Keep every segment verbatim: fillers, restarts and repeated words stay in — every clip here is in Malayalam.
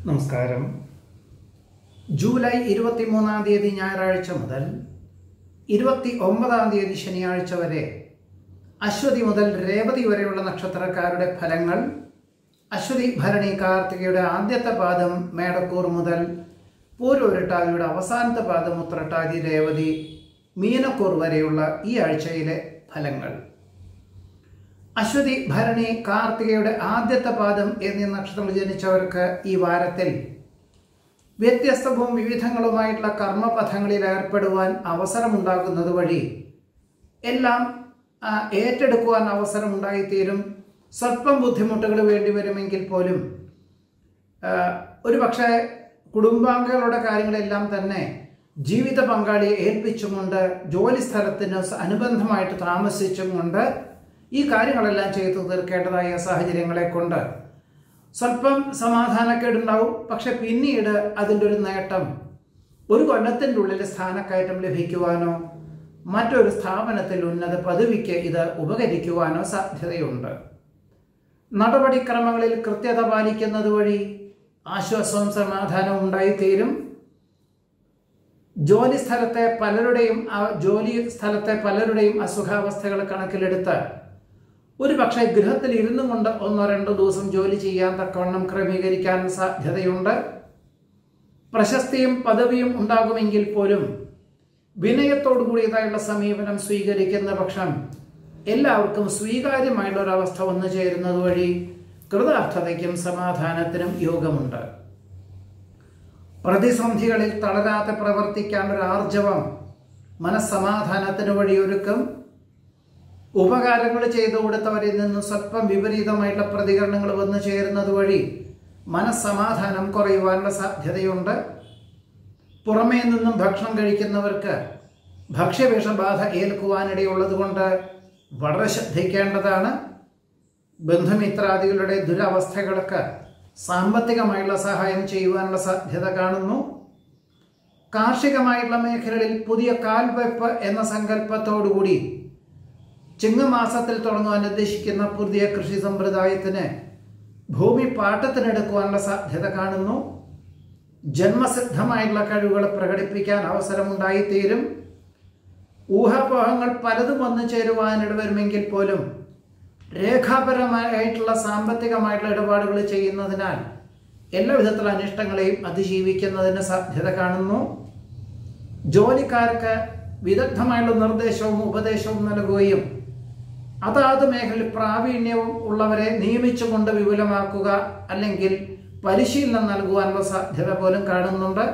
നമസ്കാരം. ജൂലൈ ഇരുപത്തി മൂന്നാം തീയതി ഞായറാഴ്ച മുതൽ ഇരുപത്തി ഒമ്പതാം തീയതി ശനിയാഴ്ച വരെ അശ്വതി മുതൽ രേവതി വരെയുള്ള നക്ഷത്രക്കാരുടെ ഫലങ്ങൾ. അശ്വതി ഭരണി കാർത്തികയുടെ ആദ്യത്തെ പാദം മേടക്കൂർ മുതൽ പൂരോരുട്ടാതിയുടെ അവസാനത്തെ പാദം ഉത്രട്ടാതി രേവതി മീനക്കൂർ വരെയുള്ള ഈ ആഴ്ചയിലെ ഫലങ്ങൾ. അശ്വതി ഭരണി കാർത്തികയുടെ ആദ്യത്തെ പാദം എന്നീ നക്ഷത്രങ്ങൾ ജനിച്ചവർക്ക് ഈ വാരത്തിൽ വ്യത്യസ്തവും വിവിധങ്ങളുമായിട്ടുള്ള കർമ്മപഥങ്ങളിൽ ഏർപ്പെടുവാൻ അവസരമുണ്ടാകുന്നത് വഴി എല്ലാം ഏറ്റെടുക്കുവാൻ അവസരമുണ്ടായിത്തീരും. സ്വല്പം ബുദ്ധിമുട്ടുകൾ വേണ്ടിവരുമെങ്കിൽ പോലും ഒരു പക്ഷേ കുടുംബാംഗങ്ങളുടെ കാര്യങ്ങളെല്ലാം തന്നെ ജീവിത പങ്കാളിയെ ഏൽപ്പിച്ചുകൊണ്ട് ജോലി സ്ഥലത്തിന് അനുബന്ധമായിട്ട് താമസിച്ചും കൊണ്ട് ഈ കാര്യങ്ങളെല്ലാം ചെയ്തു തീർക്കേണ്ടതായ സാഹചര്യങ്ങളെ കൊണ്ട് സ്വല്പം സമാധാനക്കേടുണ്ടാവും. പക്ഷെ പിന്നീട് അതിൻ്റെ ഒരു നേട്ടം ഒരു കൊല്ലത്തിൻ്റെ ഉള്ളിൽ സ്ഥാനക്കയറ്റം ലഭിക്കുവാനോ മറ്റൊരു സ്ഥാപനത്തിൽ ഉന്നത പദവിക്ക് ഇത് ഉപകരിക്കുവാനോ സാധ്യതയുണ്ട്. നടപടിക്രമങ്ങളിൽ കൃത്യത പാലിക്കുന്നത് വഴി ആശ്വാസവും സമാധാനവും ഉണ്ടായിത്തീരും. ജോലി സ്ഥലത്തെ പലരുടെയും ജോലി സ്ഥലത്തെ പലരുടെയും അസുഖാവസ്ഥകൾ കണക്കിലെടുത്ത് ഒരു പക്ഷേ ഗൃഹത്തിൽ ഇരുന്നു കൊണ്ട് ഒന്നോ രണ്ടോ ദിവസം ജോലി ചെയ്യാൻ തക്കവണ്ണം ക്രമീകരിക്കാൻ സാധ്യതയുണ്ട്. പ്രശസ്തിയും പദവിയും ഉണ്ടാകുമെങ്കിൽ പോലും വിനയത്തോടു കൂടിയതായുള്ള സമീപനം സ്വീകരിക്കുന്ന പക്ഷം എല്ലാവർക്കും സ്വീകാര്യമായുള്ള ഒരവസ്ഥ വന്നു ചേരുന്നത് വഴി കൃതാർത്ഥതയ്ക്കും സമാധാനത്തിനും യോഗമുണ്ട്. പ്രതിസന്ധികളിൽ തളരാതെ പ്രവർത്തിക്കാൻ ഒരു ആർജവം മനസ്സമാധാനത്തിന് വഴിയൊരുക്കും. ഉപകാരങ്ങൾ ചെയ്തു കൊടുത്തവരിൽ നിന്ന് സ്വല്പം വിപരീതമായിട്ടുള്ള പ്രതികരണങ്ങൾ വന്നു ചേരുന്നത് വഴി മനസ്സമാധാനം കുറയുവാനുള്ള സാധ്യതയുണ്ട്. പുറമേ നിന്നും ഭക്ഷണം കഴിക്കുന്നവർക്ക് ഭക്ഷ്യവിഷബാധ ഏൽക്കുവാനിടയുള്ളത് കൊണ്ട് വളരെ ശ്രദ്ധിക്കേണ്ടതാണ്. ബന്ധുമിത്രാദികളുടെ ദുരവസ്ഥകൾക്ക് സാമ്പത്തികമായുള്ള സഹായം ചെയ്യുവാനുള്ള സാധ്യത കാണുന്നു. കാർഷികമായിട്ടുള്ള മേഖലകളിൽ പുതിയ കാൽവെപ്പ് എന്ന സങ്കല്പത്തോടുകൂടി ചിങ്ങമാസത്തിൽ തുടങ്ങുവാൻ ഉദ്ദേശിക്കുന്ന പുതിയ കൃഷി സമ്പ്രദായത്തിന് ഭൂമി പാട്ടത്തിനെടുക്കുവാനുള്ള സാധ്യത കാണുന്നു. ജന്മസിദ്ധമായിട്ടുള്ള കഴിവുകൾ പ്രകടിപ്പിക്കാൻ അവസരമുണ്ടായിത്തീരും. ഊഹാപോഹങ്ങൾ പലതും വന്നു ചേരുവാനിട വരുമെങ്കിൽ പോലും രേഖാപരമായിട്ടുള്ള സാമ്പത്തികമായിട്ടുള്ള ഇടപാടുകൾ ചെയ്യുന്നതിനാൽ എല്ലാ വിധത്തിലുള്ള അനിഷ്ടങ്ങളെയും അതിജീവിക്കുന്നതിന് സാധ്യത കാണുന്നു. ജോലിക്കാർക്ക് വിദഗ്ധമായുള്ള നിർദ്ദേശവും ഉപദേശവും നൽകുകയും അതാത് മേഖലയിൽ പ്രാവീണ്യവും ഉള്ളവരെ നിയമിച്ചുകൊണ്ട് വിപുലമാക്കുക അല്ലെങ്കിൽ പരിശീലനം നൽകുവാനുള്ള സാധ്യത പോലും കാണുന്നുണ്ട്.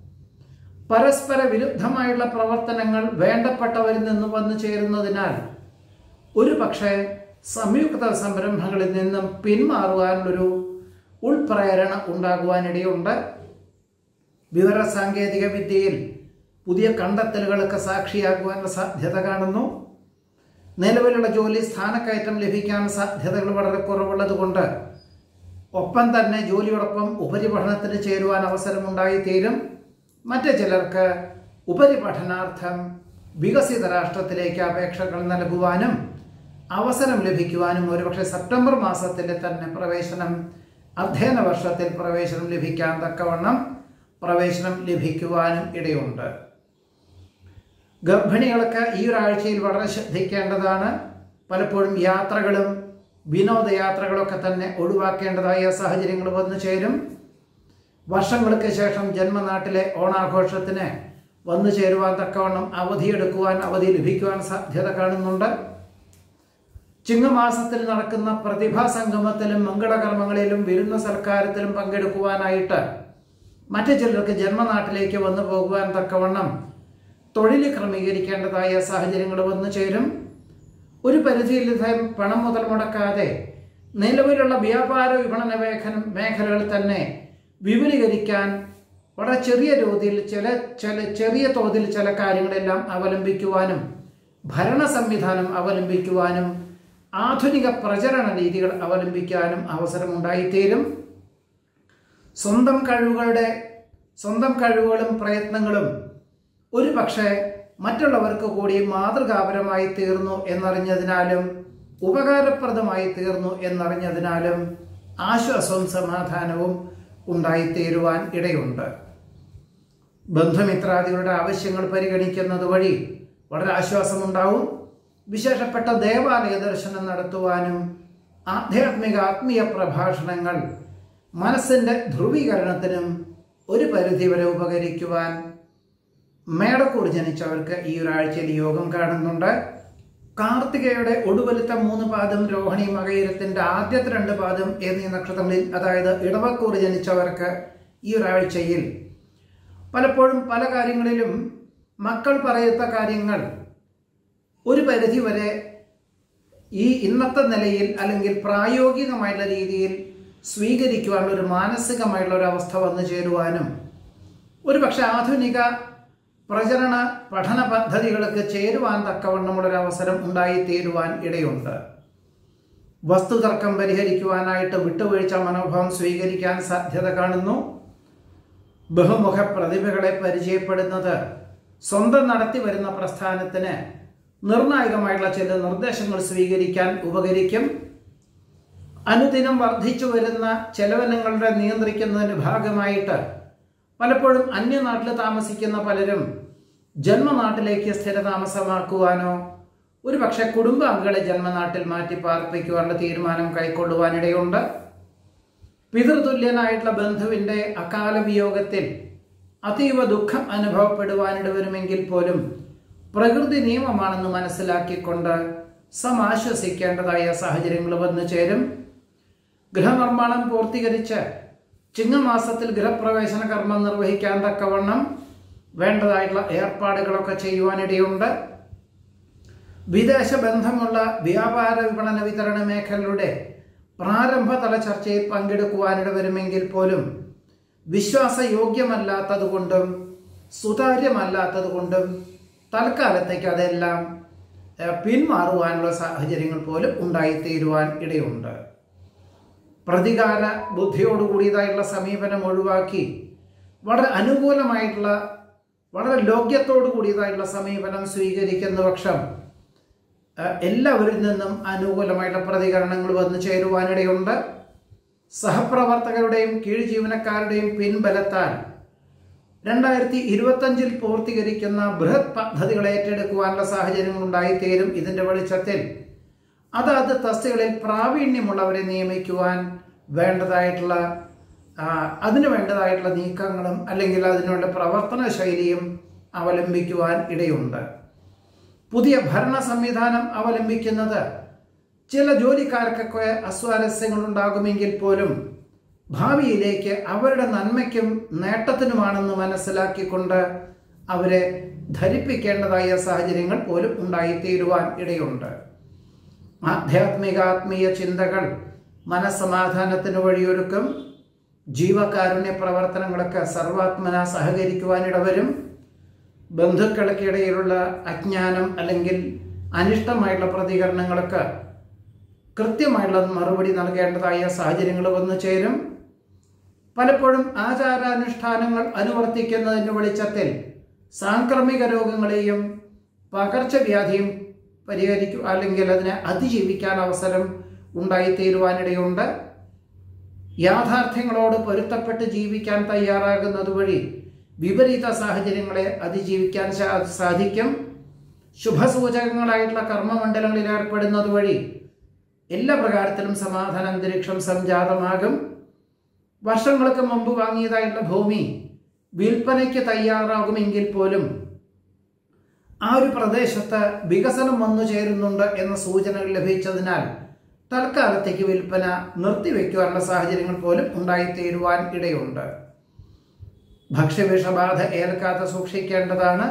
പരസ്പര വിരുദ്ധമായുള്ള പ്രവർത്തനങ്ങൾ വേണ്ടപ്പെട്ടവരിൽ നിന്ന് വന്നു ചേരുന്നതിനാൽ ഒരു പക്ഷേ സംയുക്ത സംരംഭങ്ങളിൽ നിന്നും പിന്മാറുവാനുള്ളൊരു ഉൾപ്രേരണ ഉണ്ടാകുവാനിടയുണ്ട്. വിവര സാങ്കേതിക വിദ്യയിൽ പുതിയ കണ്ടെത്തലുകൾക്ക് സാക്ഷിയാകുവാനുള്ള സാധ്യത കാണുന്നു. നിലവിലുള്ള ജോലി സ്ഥാനക്കയറ്റം ലഭിക്കാൻ സാധ്യതകൾ വളരെ കുറവുള്ളത് കൊണ്ട് ഒപ്പം തന്നെ ജോലിയോടൊപ്പം ഉപരിപഠനത്തിന് ചേരുവാൻ അവസരമുണ്ടായിത്തീരും. മറ്റു ചിലർക്ക് ഉപരിപഠനാർത്ഥം വികസിത രാഷ്ട്രത്തിലേക്ക് അപേക്ഷകൾ നൽകുവാനും അവസരം ലഭിക്കുവാനും ഒരുപക്ഷെ സെപ്റ്റംബർ മാസത്തിലെ തന്നെ പ്രവേശനം അധ്യയന വർഷത്തിൽ പ്രവേശനം ലഭിക്കാൻ തക്കവണ്ണം പ്രവേശനം ലഭിക്കുവാനും ഇടയുണ്ട്. ഗർഭിണികൾക്ക് ഈ ഒരാഴ്ചയിൽ വളരെ ശ്രദ്ധിക്കേണ്ടതാണ്. പലപ്പോഴും യാത്രകളും വിനോദയാത്രകളൊക്കെ തന്നെ ഒഴിവാക്കേണ്ടതായ സാഹചര്യങ്ങൾ വന്നു ചേരും. വർഷങ്ങൾക്ക് ശേഷം ജന്മനാട്ടിലെ ഓണാഘോഷത്തിന് വന്നു ചേരുവാൻ തക്കവണ്ണം അവധിയെടുക്കുവാൻ അവധി ലഭിക്കുവാൻ സാധ്യത കാണുന്നുണ്ട്. ചിങ്ങമാസത്തിൽ നടക്കുന്ന പ്രതിഭാ സംഗമത്തിലും മംഗളകർമ്മങ്ങളിലും വിരുന്ന സൽക്കാരത്തിലും പങ്കെടുക്കുവാനായിട്ട് മറ്റു ചിലർക്ക് ജന്മനാട്ടിലേക്ക് വന്നു പോകുവാൻ തക്കവണ്ണം തൊഴിൽ ക്രമീകരിക്കേണ്ടതായ സാഹചര്യങ്ങൾ വന്നു ചേരും. ഒരു പരിധിയിൽ പണം മുതൽ മുടക്കാതെ നിലവിലുള്ള വ്യാപാര വിപണന മേഖല മേഖലകൾ തന്നെ വിപുലീകരിക്കാൻ വളരെ ചെറിയ തോതിൽ ചില ചില ചെറിയ തോതിൽ ചില കാര്യങ്ങളെല്ലാം അവലംബിക്കുവാനും ഭരണ സംവിധാനം അവലംബിക്കുവാനും ആധുനിക പ്രചരണ രീതികൾ അവലംബിക്കാനും അവസരമുണ്ടായിത്തീരും. സ്വന്തം കഴിവുകളുടെ സ്വന്തം കഴിവുകളും പ്രയത്നങ്ങളും ഒരു പക്ഷേ മറ്റുള്ളവർക്ക് കൂടി മാതൃകാപരമായി തീർന്നു എന്നറിഞ്ഞതിനാലും ഉപകാരപ്രദമായി തീർന്നു എന്നറിഞ്ഞതിനാലും ആശ്വാസവും സമാധാനവും ഉണ്ടായിത്തീരുവാൻ ഇടയുണ്ട്. ബന്ധുമിത്രാദികളുടെ ആവശ്യങ്ങൾ പരിഗണിക്കുന്നത് വഴി വളരെ ആശ്വാസമുണ്ടാവും. വിശേഷപ്പെട്ട ദേവാലയ ദർശനം നടത്തുവാനും ആധ്യാത്മിക ആത്മീയ പ്രഭാഷണങ്ങൾ മനസ്സിൻ്റെ ധ്രുവീകരണത്തിനും ഒരു പരിധിവരെ ഉപകരിക്കുവാൻ മേടക്കൂർ ജനിച്ചവർക്ക് ഈ ഒരാഴ്ചയിൽ യോഗം കാണുന്നുണ്ട്. കാർത്തികയുടെ ഒടുവിലത്തെ മൂന്ന് പാദം, രോഹിണി മകയിരത്തിൻ്റെ ആദ്യത്തെ രണ്ട് പാദം എന്നീ നക്ഷത്രങ്ങളിൽ, അതായത് ഇടവക്കൂർ ജനിച്ചവർക്ക് ഈ ഒരാഴ്ചയിൽ പലപ്പോഴും പല കാര്യങ്ങളിലും മക്കൾ പറയുന്ന കാര്യങ്ങൾ ഒരു പരിധിവരെ ഈ ഇന്നത്തെ നിലയിൽ അല്ലെങ്കിൽ പ്രായോഗികമായുള്ള രീതിയിൽ സ്വീകരിക്കുവാനുള്ള ഒരു മാനസികമായിട്ടുള്ള ഒരു അവസ്ഥ വന്നു ചേരുവാനും ഒരു പക്ഷെ ആധുനിക പ്രചരണ പഠന പദ്ധതികൾക്ക് ചേരുവാൻ തക്കവണ്ണമുള്ളൊരു അവസരം ഉണ്ടായിത്തീരുവാൻ ഇടയുണ്ട്. വസ്തുതർക്കം പരിഹരിക്കുവാനായിട്ട് വിട്ടുവീഴ്ച മനോഭാവം സ്വീകരിക്കാൻ സാധ്യത കാണുന്നു. ബഹുമുഖ പ്രതിഭകളെ പരിചയപ്പെടുന്നത് സ്വന്തം നടത്തി വരുന്ന പ്രസ്ഥാനത്തിന് നിർണായകമായിട്ടുള്ള ചില നിർദ്ദേശങ്ങൾ സ്വീകരിക്കാൻ ഉപകരിക്കും. അനുദിനം വർദ്ധിച്ചു വരുന്ന ചെലവിനങ്ങളുടെ നിയന്ത്രിക്കുന്നതിന് ഭാഗമായിട്ട് പലപ്പോഴും അന്യനാട്ടിൽ താമസിക്കുന്ന പലരും ജന്മനാട്ടിലേക്ക് സ്ഥിരതാമസമാക്കുവാനോ ഒരു പക്ഷേ കുടുംബാംഗങ്ങളെ ജന്മനാട്ടിൽ മാറ്റി പാർപ്പിക്കുവാനുള്ള തീരുമാനം കൈക്കൊള്ളുവാനിടയുണ്ട്. പിതൃതുല്യനായിട്ടുള്ള ബന്ധുവിൻ്റെ അകാല വിയോഗത്തിൽ അതീവ ദുഃഖം അനുഭവപ്പെടുവാനിട വരുമെങ്കിൽ പോലും പ്രകൃതി നിയമമാണെന്ന് മനസ്സിലാക്കിക്കൊണ്ട് സമാശ്വസിക്കേണ്ടതായ സാഹചര്യങ്ങൾ വന്നു ചേരും. ഗൃഹനിർമ്മാണം പൂർത്തീകരിച്ച് ചിങ്ങമാസത്തിൽ ഗൃഹപ്രവേശന കർമ്മം നിർവഹിക്കാൻ തക്കവണ്ണം വേണ്ടതായിട്ടുള്ള ഏർപ്പാടുകളൊക്കെ ചെയ്യുവാനിടയുണ്ട്. വിദേശ ബന്ധമുള്ള വ്യാപാര വിപണന വിതരണ മേഖലയുടെ പ്രാരംഭതല ചർച്ചയിൽ പങ്കെടുക്കുവാനിട വരുമെങ്കിൽ പോലും വിശ്വാസയോഗ്യമല്ലാത്തത് കൊണ്ടും സുതാര്യമല്ലാത്തത് കൊണ്ടും തൽക്കാലത്തേക്ക് അതെല്ലാം പിന്മാറുവാനുള്ള സാഹചര്യങ്ങൾ പോലും ഉണ്ടായിത്തീരുവാൻ ഇടയുണ്ട്. പ്രതികാര ബുദ്ധിയോടുകൂടിയതായിട്ടുള്ള സമീപനം ഒഴിവാക്കി വളരെ അനുകൂലമായിട്ടുള്ള വളരെ ലോക്യത്തോടു കൂടിയതായിട്ടുള്ള സമീപനം സ്വീകരിക്കുന്ന പക്ഷം എല്ലാവരിൽ നിന്നും അനുകൂലമായിട്ടുള്ള പ്രതികരണങ്ങൾ വന്നു ചേരുവാനിടയുണ്ട്. സഹപ്രവർത്തകരുടെയും കീഴ് ജീവനക്കാരുടെയും പിൻബലത്താൽ രണ്ടായിരത്തി ഇരുപത്തഞ്ചിൽ പൂർത്തീകരിക്കുന്ന ബൃഹത് പദ്ധതികൾ ഏറ്റെടുക്കുവാനുള്ള സാഹചര്യങ്ങൾ ഉണ്ടായിത്തീരും. ഇതിൻ്റെ വെളിച്ചത്തിൽ അതാത് തസ്തികളിൽ പ്രാവീണ്യമുള്ളവരെ നിയമിക്കുവാൻ വേണ്ടതായിട്ടുള്ള അതിന് വേണ്ടതായിട്ടുള്ള നീക്കങ്ങളും അല്ലെങ്കിൽ അതിനുള്ള പ്രവർത്തന ശൈലിയും അവലംബിക്കുവാൻ ഇടയുണ്ട്. പുതിയ ഭരണ സംവിധാനം അവലംബിക്കുന്നത് ചില ജോലിക്കാർക്കൊക്കെ അസ്വാരസ്യങ്ങൾ ഉണ്ടാകുമെങ്കിൽ പോലും ഭാവിയിലേക്ക് അവരുടെ നന്മയ്ക്കും നേട്ടത്തിനുമാണെന്ന് മനസ്സിലാക്കിക്കൊണ്ട് അവരെ ധരിപ്പിക്കേണ്ടതായ സാഹചര്യങ്ങൾ പോലും ഉണ്ടായിത്തീരുവാൻ ഇടയുണ്ട്. ആധ്യാത്മിക ആത്മീയ ചിന്തകൾ മനസ്സമാധാനത്തിന് വഴിയൊരുക്കും. ജീവകാരുണ്യ പ്രവർത്തനങ്ങളൊക്കെ സർവാത്മന സഹകരിക്കുവാനിടവരും. ബന്ധുക്കൾക്കിടയിലുള്ള അജ്ഞാനം അല്ലെങ്കിൽ അനിഷ്ടമായിട്ടുള്ള പ്രതികരണങ്ങളൊക്കെ കൃത്യമായിട്ടുള്ള മറുപടി നൽകേണ്ടതായ സാഹചര്യങ്ങൾ വന്നു ചേരും. പലപ്പോഴും ആചാരാനുഷ്ഠാനങ്ങൾ അനുവർത്തിക്കുന്നതിൻ്റെ വെളിച്ചത്തിൽ സാംക്രമിക രോഗങ്ങളെയും പകർച്ചവ്യാധിയും പരിഹരിക്കുക അല്ലെങ്കിൽ അതിനെ അതിജീവിക്കാൻ അവസരം ഉണ്ടായിത്തീരുവാനിടയുണ്ട്. യാഥാർത്ഥ്യങ്ങളോട് പൊരുത്തപ്പെട്ട് ജീവിക്കാൻ തയ്യാറാകുന്നത് വഴി വിപരീത സാഹചര്യങ്ങളെ അതിജീവിക്കാൻ സാധിക്കും. ശുഭസൂചകങ്ങളായിട്ടുള്ള കർമ്മമണ്ഡലങ്ങളിൽ ഏർപ്പെടുന്നത് വഴി എല്ലാ പ്രകാരത്തിലും സമാധാന അന്തരീക്ഷം സംജാതമാകും. വർഷങ്ങൾക്ക് മുമ്പ് വാങ്ങിയതായിട്ടുള്ള ഭൂമി വിൽപ്പനയ്ക്ക് തയ്യാറാകുമെങ്കിൽ പോലും ആ ഒരു പ്രദേശത്ത് വികസനം വന്നു ചേരുന്നുണ്ട് എന്ന സൂചനകൾ ലഭിച്ചതിനാൽ തൽക്കാലത്തേക്ക് വിൽപ്പന നിർത്തിവെക്കുവാനുള്ള സാഹചര്യങ്ങൾ പോലും ഉണ്ടായിത്തീരുവാൻ ഇടയുണ്ട്. ഭക്ഷ്യവിഷബാധ ഏൽക്കാതെ സൂക്ഷിക്കേണ്ടതാണ്.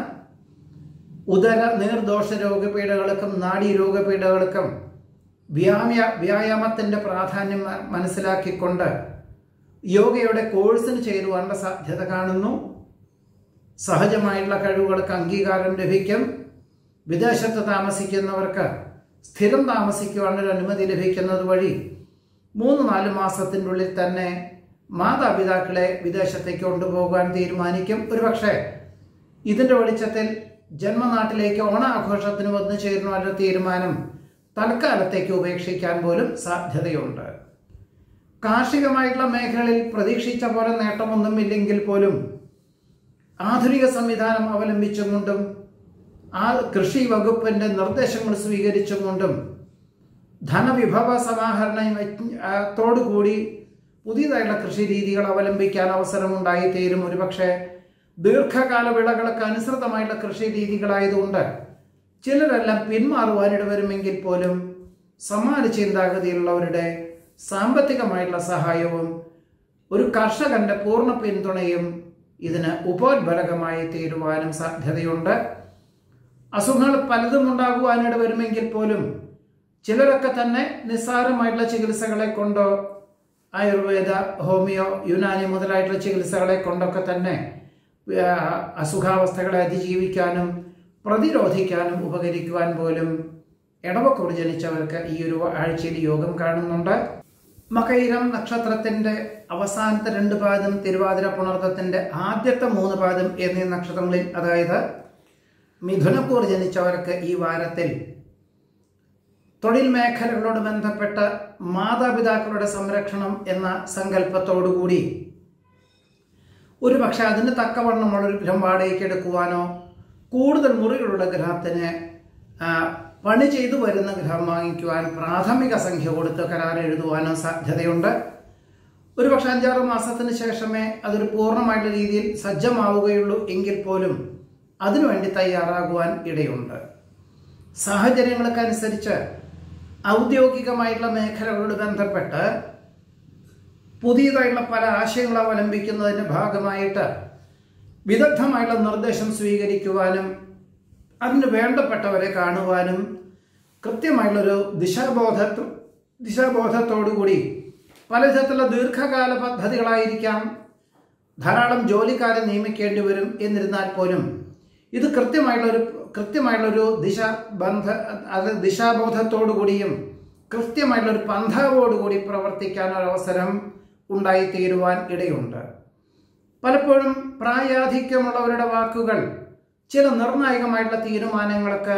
ഉദര നീർദോഷ രോഗപീഠകൾക്കും നാഡീ രോഗപീഠകൾക്കും വ്യായാമ വ്യായാമത്തിൻ്റെ പ്രാധാന്യം മനസ്സിലാക്കിക്കൊണ്ട് യോഗയുടെ കോഴ്സിന് ചേരുവാനുള്ള സാധ്യത കാണുന്നു. സഹജമായുള്ള കഴിവുകൾക്ക് അംഗീകാരം ലഭിക്കും. വിദേശത്ത് താമസിക്കുന്നവർക്ക് സ്ഥിരം താമസിക്കുവാനൊരു അനുമതി ലഭിക്കുന്നത് വഴി മൂന്ന് നാല് മാസത്തിനുള്ളിൽ തന്നെ മാതാപിതാക്കളെ വിദേശത്തേക്ക് കൊണ്ടുപോകാൻ തീരുമാനിക്കും. ഒരുപക്ഷെ ഇതിൻ്റെ വെളിച്ചത്തിൽ ജന്മനാട്ടിലേക്ക് ഓണാഘോഷത്തിന് വന്നു ചേരുവാനുള്ള തീരുമാനം തൽക്കാലത്തേക്ക് ഉപേക്ഷിക്കാൻ പോലും സാധ്യതയുണ്ട്. കാർഷികമായിട്ടുള്ള മേഖലകളിൽ പ്രതീക്ഷിച്ച പോലെ നേട്ടമൊന്നുമില്ലെങ്കിൽ പോലും ആധുനിക സംവിധാനം അവലംബിച്ചുകൊണ്ടും ആ കൃഷി വകുപ്പിൻ്റെ നിർദ്ദേശങ്ങൾ സ്വീകരിച്ചുകൊണ്ടും ധനവിഭവ സമാഹരണത്തോടുകൂടി പുതിയതായിട്ടുള്ള കൃഷി രീതികൾ അവലംബിക്കാൻ അവസരമുണ്ടായിത്തീരും. ഒരുപക്ഷെ ദീർഘകാല വിളകൾക്ക് അനുസൃതമായിട്ടുള്ള കൃഷി രീതികളായതുകൊണ്ട് ചിലരെല്ലാം പിന്മാറുവാനിട വരുമെങ്കിൽ പോലും സമാന ചിന്താഗതിയുള്ളവരുടെ സാമ്പത്തികമായിട്ടുള്ള സഹായവും ഒരു കർഷകന്റെ പൂർണ്ണ പിന്തുണയും ഇതിന് ഉപോത്ബലകമായി തീരുവാനും സാധ്യതയുണ്ട്. അസുഖങ്ങൾ പലതും ഉണ്ടാകുവാനിട വരുമെങ്കിൽ പോലും ചിലരൊക്കെ തന്നെ നിസ്സാരമായിട്ടുള്ള ചികിത്സകളെ കൊണ്ടോ ആയുർവേദ, ഹോമിയോ, യുനാനി മുതലായിട്ടുള്ള ചികിത്സകളെ കൊണ്ടൊക്കെ തന്നെ അസുഖാവസ്ഥകളെ അതിജീവിക്കാനും പ്രതിരോധിക്കാനും ഉപകരിക്കുവാൻ പോലും ഇടവക്കൂർ ജനിച്ചവർക്ക് ഈ ഒരു ആഴ്ചയിൽ യോഗം കാണുന്നുണ്ട്. മകയിരം നക്ഷത്രത്തിന്റെ അവസാനത്തെ രണ്ട് പാദം, തിരുവാതിര പുണർത്തത്തിന്റെ ആദ്യത്തെ മൂന്ന് പാദം എന്നീ നക്ഷത്രങ്ങളിൽ, അതായത് മിഥുനക്കൂർ ജനിച്ചവർക്ക് ഈ വാരത്തിൽ തൊഴിൽ മേഖലകളോട് ബന്ധപ്പെട്ട മാതാപിതാക്കളുടെ സംരക്ഷണം എന്ന സങ്കല്പത്തോടുകൂടി ഒരു പക്ഷെ അതിന് തക്കവണ്ണമുള്ളൊരു ഗൃഹം വാടകയ്ക്ക് എടുക്കുവാനോ കൂടുതൽ മുറികളുള്ള ഗൃഹത്തിന് പണി ചെയ്തു വരുന്ന ഗൃഹം വാങ്ങിക്കുവാൻ പ്രാഥമിക സംഖ്യ കൊടുത്ത് കരാർ എഴുതുവാനോ സാധ്യതയുണ്ട്. ഒരു പക്ഷെ അഞ്ചാറ് മാസത്തിന് ശേഷമേ അതൊരു പൂർണ്ണമായിട്ടുള്ള രീതിയിൽ സജ്ജമാവുകയുള്ളൂ എങ്കിൽ പോലും അതിനുവേണ്ടി തയ്യാറാകുവാൻ ഇടയുണ്ട്. സാഹചര്യങ്ങൾക്കനുസരിച്ച് ഔദ്യോഗികമായിട്ടുള്ള മേഖലകളോട് ബന്ധപ്പെട്ട് പുതിയതായിട്ടുള്ള പല ആശയങ്ങൾ അവലംബിക്കുന്നതിൻ്റെ ഭാഗമായിട്ട് വിദഗ്ധമായിട്ടുള്ള നിർദ്ദേശം സ്വീകരിക്കുവാനും അതിന് വേണ്ടപ്പെട്ടവരെ കാണുവാനും കൃത്യമായിട്ടുള്ളൊരു ദിശാബോധ ദിശാബോധത്തോടുകൂടി പലതരത്തിലുള്ള ദീർഘകാല പദ്ധതികളായിരിക്കാം, ധാരാളം ജോലിക്കാരെ നിയമിക്കേണ്ടി വരും. എന്നിരുന്നാൽ പോലും ഇത് കൃത്യമായിട്ടുള്ളൊരു കൃത്യമായിട്ടുള്ളൊരു ദിശാബന്ധ അത് ദിശാബോധത്തോടുകൂടിയും കൃത്യമായിട്ടുള്ളൊരു പന്ഥാവോടുകൂടി പ്രവർത്തിക്കാൻ ഒരവസരം ഉണ്ടായിത്തീരുവാൻ ഇടയുണ്ട്. പലപ്പോഴും പ്രായാധിക്യമുള്ളവരുടെ വാക്കുകൾ ചില നിർണായകമായിട്ടുള്ള തീരുമാനങ്ങൾക്ക്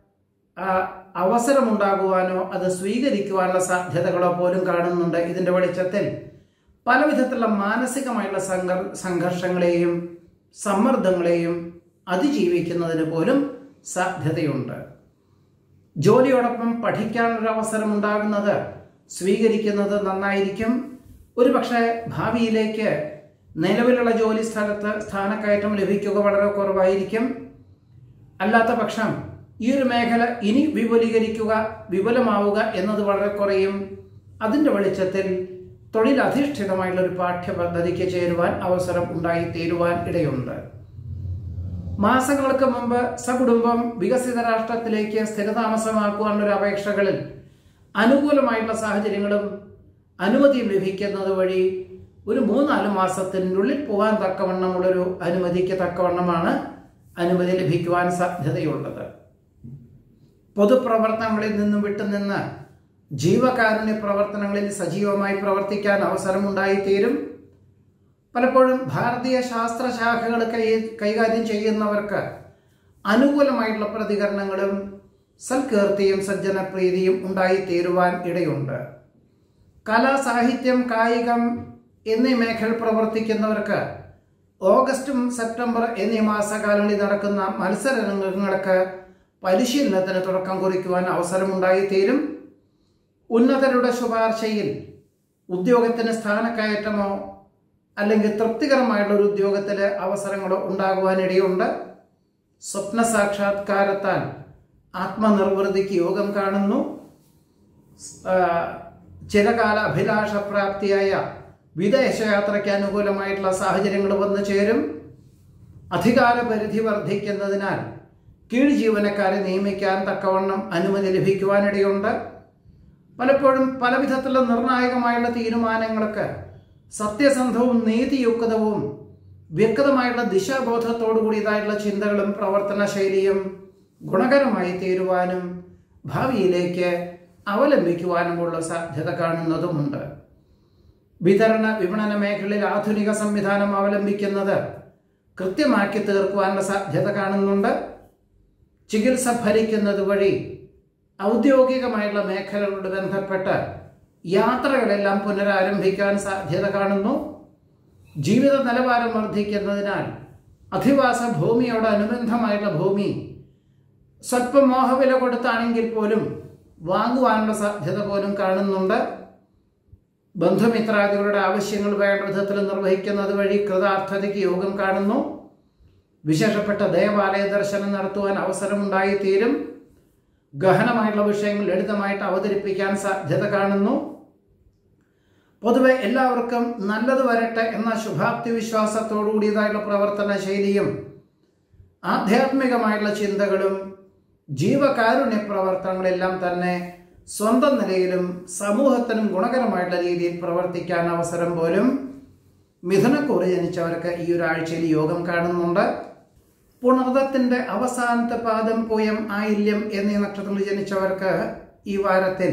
അവസരമുണ്ടാകുവാനോ അത് സ്വീകരിക്കുവാനുള്ള സാധ്യതകളോ പോലും കാണുന്നുണ്ട്. ഇതിൻ്റെ വെളിച്ചത്തിൽ പല വിധത്തിലുള്ള മാനസികമായിട്ടുള്ള സംഘർ സംഘർഷങ്ങളെയും സമ്മർദ്ദങ്ങളെയും അതിജീവിക്കുന്നതിന് പോലും സാധ്യതയുണ്ട്. ജോലിയോടൊപ്പം പഠിക്കാനൊരു അവസരം ഉണ്ടാകുന്നത് സ്വീകരിക്കുന്നത് നന്നായിരിക്കും. ഒരു പക്ഷേ ഭാവിയിലേക്ക് നിലവിലുള്ള ജോലി സ്ഥലത്ത് സ്ഥാനക്കയറ്റം ലഭിക്കുക വളരെ കുറവായിരിക്കും. അല്ലാത്ത പക്ഷം ഈ ഒരു മേഖല ഇനി വിപുലീകരിക്കുക, വിപുലമാവുക എന്നത് വളരെ കുറയും. അതിൻ്റെ വെളിച്ചത്തിൽ തൊഴിലധിഷ്ഠിതമായിട്ടുള്ള ഒരു പാഠ്യപദ്ധതിക്ക് ചേരുവാൻ അവസരം ഉണ്ടായിത്തീരുവാൻ ഇടയുണ്ട്. മാസങ്ങൾക്ക് മുമ്പ് സകുടുംബം വികസിത രാഷ്ട്രത്തിലേക്ക് സ്ഥിരതാമസമാക്കുവാനുള്ള അപേക്ഷകളിൽ അനുകൂലമായിട്ടുള്ള സാഹചര്യങ്ങളും അനുമതിയും ലഭിക്കുന്നത് വഴി ഒരു മൂന്നാല് മാസത്തിനുള്ളിൽ പോകാൻ തക്കവണ്ണമുള്ളൊരു അനുമതിക്ക് തക്കവണ്ണമാണ് അനുമതി ലഭിക്കുവാൻ സാധ്യതയുള്ളത്. പൊതുപ്രവർത്തനങ്ങളിൽ നിന്നും വിട്ടുനിന്ന് ജീവകാരുണ്യ പ്രവർത്തനങ്ങളിൽ സജീവമായി പ്രവർത്തിക്കാൻ അവസരമുണ്ടായിത്തീരും. പലപ്പോഴും ഭാരതീയ ശാസ്ത്രശാഖകൾ കൈ കൈകാര്യം ചെയ്യുന്നവർക്ക് അനുകൂലമായിട്ടുള്ള പ്രതികരണങ്ങളും സൽകീർത്തിയും സജ്ജനപ്രീതിയും ഉണ്ടായിത്തീരുവാൻ ഇടയുണ്ട്. കല, സാഹിത്യം, കായികം എന്നീ മേഖല പ്രവർത്തിക്കുന്നവർക്ക് ഓഗസ്റ്റും സെപ്റ്റംബർ എന്നീ മാസകാലങ്ങളിൽ നടക്കുന്ന മത്സരങ്ങൾക്ക് പരിശീലനത്തിന് തുടക്കം കുറിക്കുവാൻ അവസരമുണ്ടായിത്തീരും. ഉന്നതരുടെ ശുപാർശയിൽ ഉദ്യോഗത്തിന് സ്ഥാനക്കയറ്റമോ അല്ലെങ്കിൽ തൃപ്തികരമായിട്ടുള്ള ഒരു ഉദ്യോഗത്തിൽ അവസരങ്ങളോ ഉണ്ടാകുവാനിടയുണ്ട്. സ്വപ്ന സാക്ഷാത്കാരത്താൽ ആത്മനിർവൃതിക്ക് യോഗം കാണുന്നു. ചിരകാല അഭിലാഷപ്രാപ്തിയായ വിദേശയാത്രയ്ക്ക് അനുകൂലമായിട്ടുള്ള സാഹചര്യങ്ങൾ വന്നു ചേരും. അധികാര പരിധി വർദ്ധിക്കുന്നതിനാൽ കീഴ് ജീവനക്കാരെ നിയമിക്കാൻ തക്കവണ്ണം അനുമതി ലഭിക്കുവാനിടയുണ്ട്. പലപ്പോഴും പല വിധത്തിലുള്ള നിർണായകമായുള്ള തീരുമാനങ്ങൾക്ക് സത്യസന്ധവും നീതിയുക്തവും വ്യക്തമായിട്ടുള്ള ദിശാബോധത്തോടു കൂടിയതായിട്ടുള്ള ചിന്തകളും പ്രവർത്തന ശൈലിയും ഗുണകരമായി തീരുവാനും ഭാവിയിലേക്ക് അവലംബിക്കുവാനുമുള്ള സാധ്യത കാണുന്നതുമുണ്ട്. വിതരണ വിപണന മേഖലയിൽ ആധുനിക സംവിധാനം അവലംബിക്കുന്നത് കൃത്യമാക്കി തീർക്കുവാനുള്ള സാധ്യത കാണുന്നുണ്ട്. ചികിത്സ ഭരിക്കുന്നത് വഴി ഔദ്യോഗികമായുള്ള മേഖലകളോട് ബന്ധപ്പെട്ട് യാത്രകളെല്ലാം പുനരാരംഭിക്കാൻ സാധ്യത കാണുന്നു. ജീവിത നിലവാരം വർദ്ധിക്കുന്നതിനാൽ അധിവാസ ഭൂമിയോടനുബന്ധമായുള്ള ഭൂമി സ്വല്പം മോഹവില കൊടുത്താണെങ്കിൽ പോലും വാങ്ങുവാനുള്ള സാധ്യത പോലും കാണുന്നുണ്ട്. ബന്ധുമിത്രാദികളുടെ ആവശ്യങ്ങൾ വേണ്ട വിധത്തിൽ നിർവഹിക്കുന്നത് വഴി കൃതാർത്ഥതയ്ക്ക് യോഗം കാണുന്നു. വിശേഷപ്പെട്ട ദേവാലയ ദർശനം നടത്തുവാൻ അവസരമുണ്ടായിത്തീരും. ഗഹനമായിട്ടുള്ള വിഷയങ്ങൾ ലളിതമായിട്ട് അവതരിപ്പിക്കാൻ സാധ്യത കാണുന്നു. പൊതുവെ എല്ലാവർക്കും നല്ലത് വരട്ടെ എന്ന ശുഭാപ്തി വിശ്വാസത്തോടു കൂടിയതായിട്ടുള്ള പ്രവർത്തന ശൈലിയും ആധ്യാത്മികമായിട്ടുള്ള ചിന്തകളും ജീവകാരുണ്യ പ്രവർത്തനങ്ങളെല്ലാം തന്നെ സ്വന്തം നിലയിലും സമൂഹത്തിനും ഗുണകരമായിട്ടുള്ള രീതിയിൽ പ്രവർത്തിക്കാൻ അവസരം പോലും മിഥുനക്കൂറ് ജനിച്ചവർക്ക് ഈ ഒരാഴ്ചയിൽ യോഗം കാണുന്നുണ്ട്. പുണർദത്തിന്റെ അവസാനത്തെ പാദം പൂയം ആയില്യം എന്നീ നക്ഷത്രങ്ങളിൽ ജനിച്ചവർക്ക് ഈ വാരത്തിൽ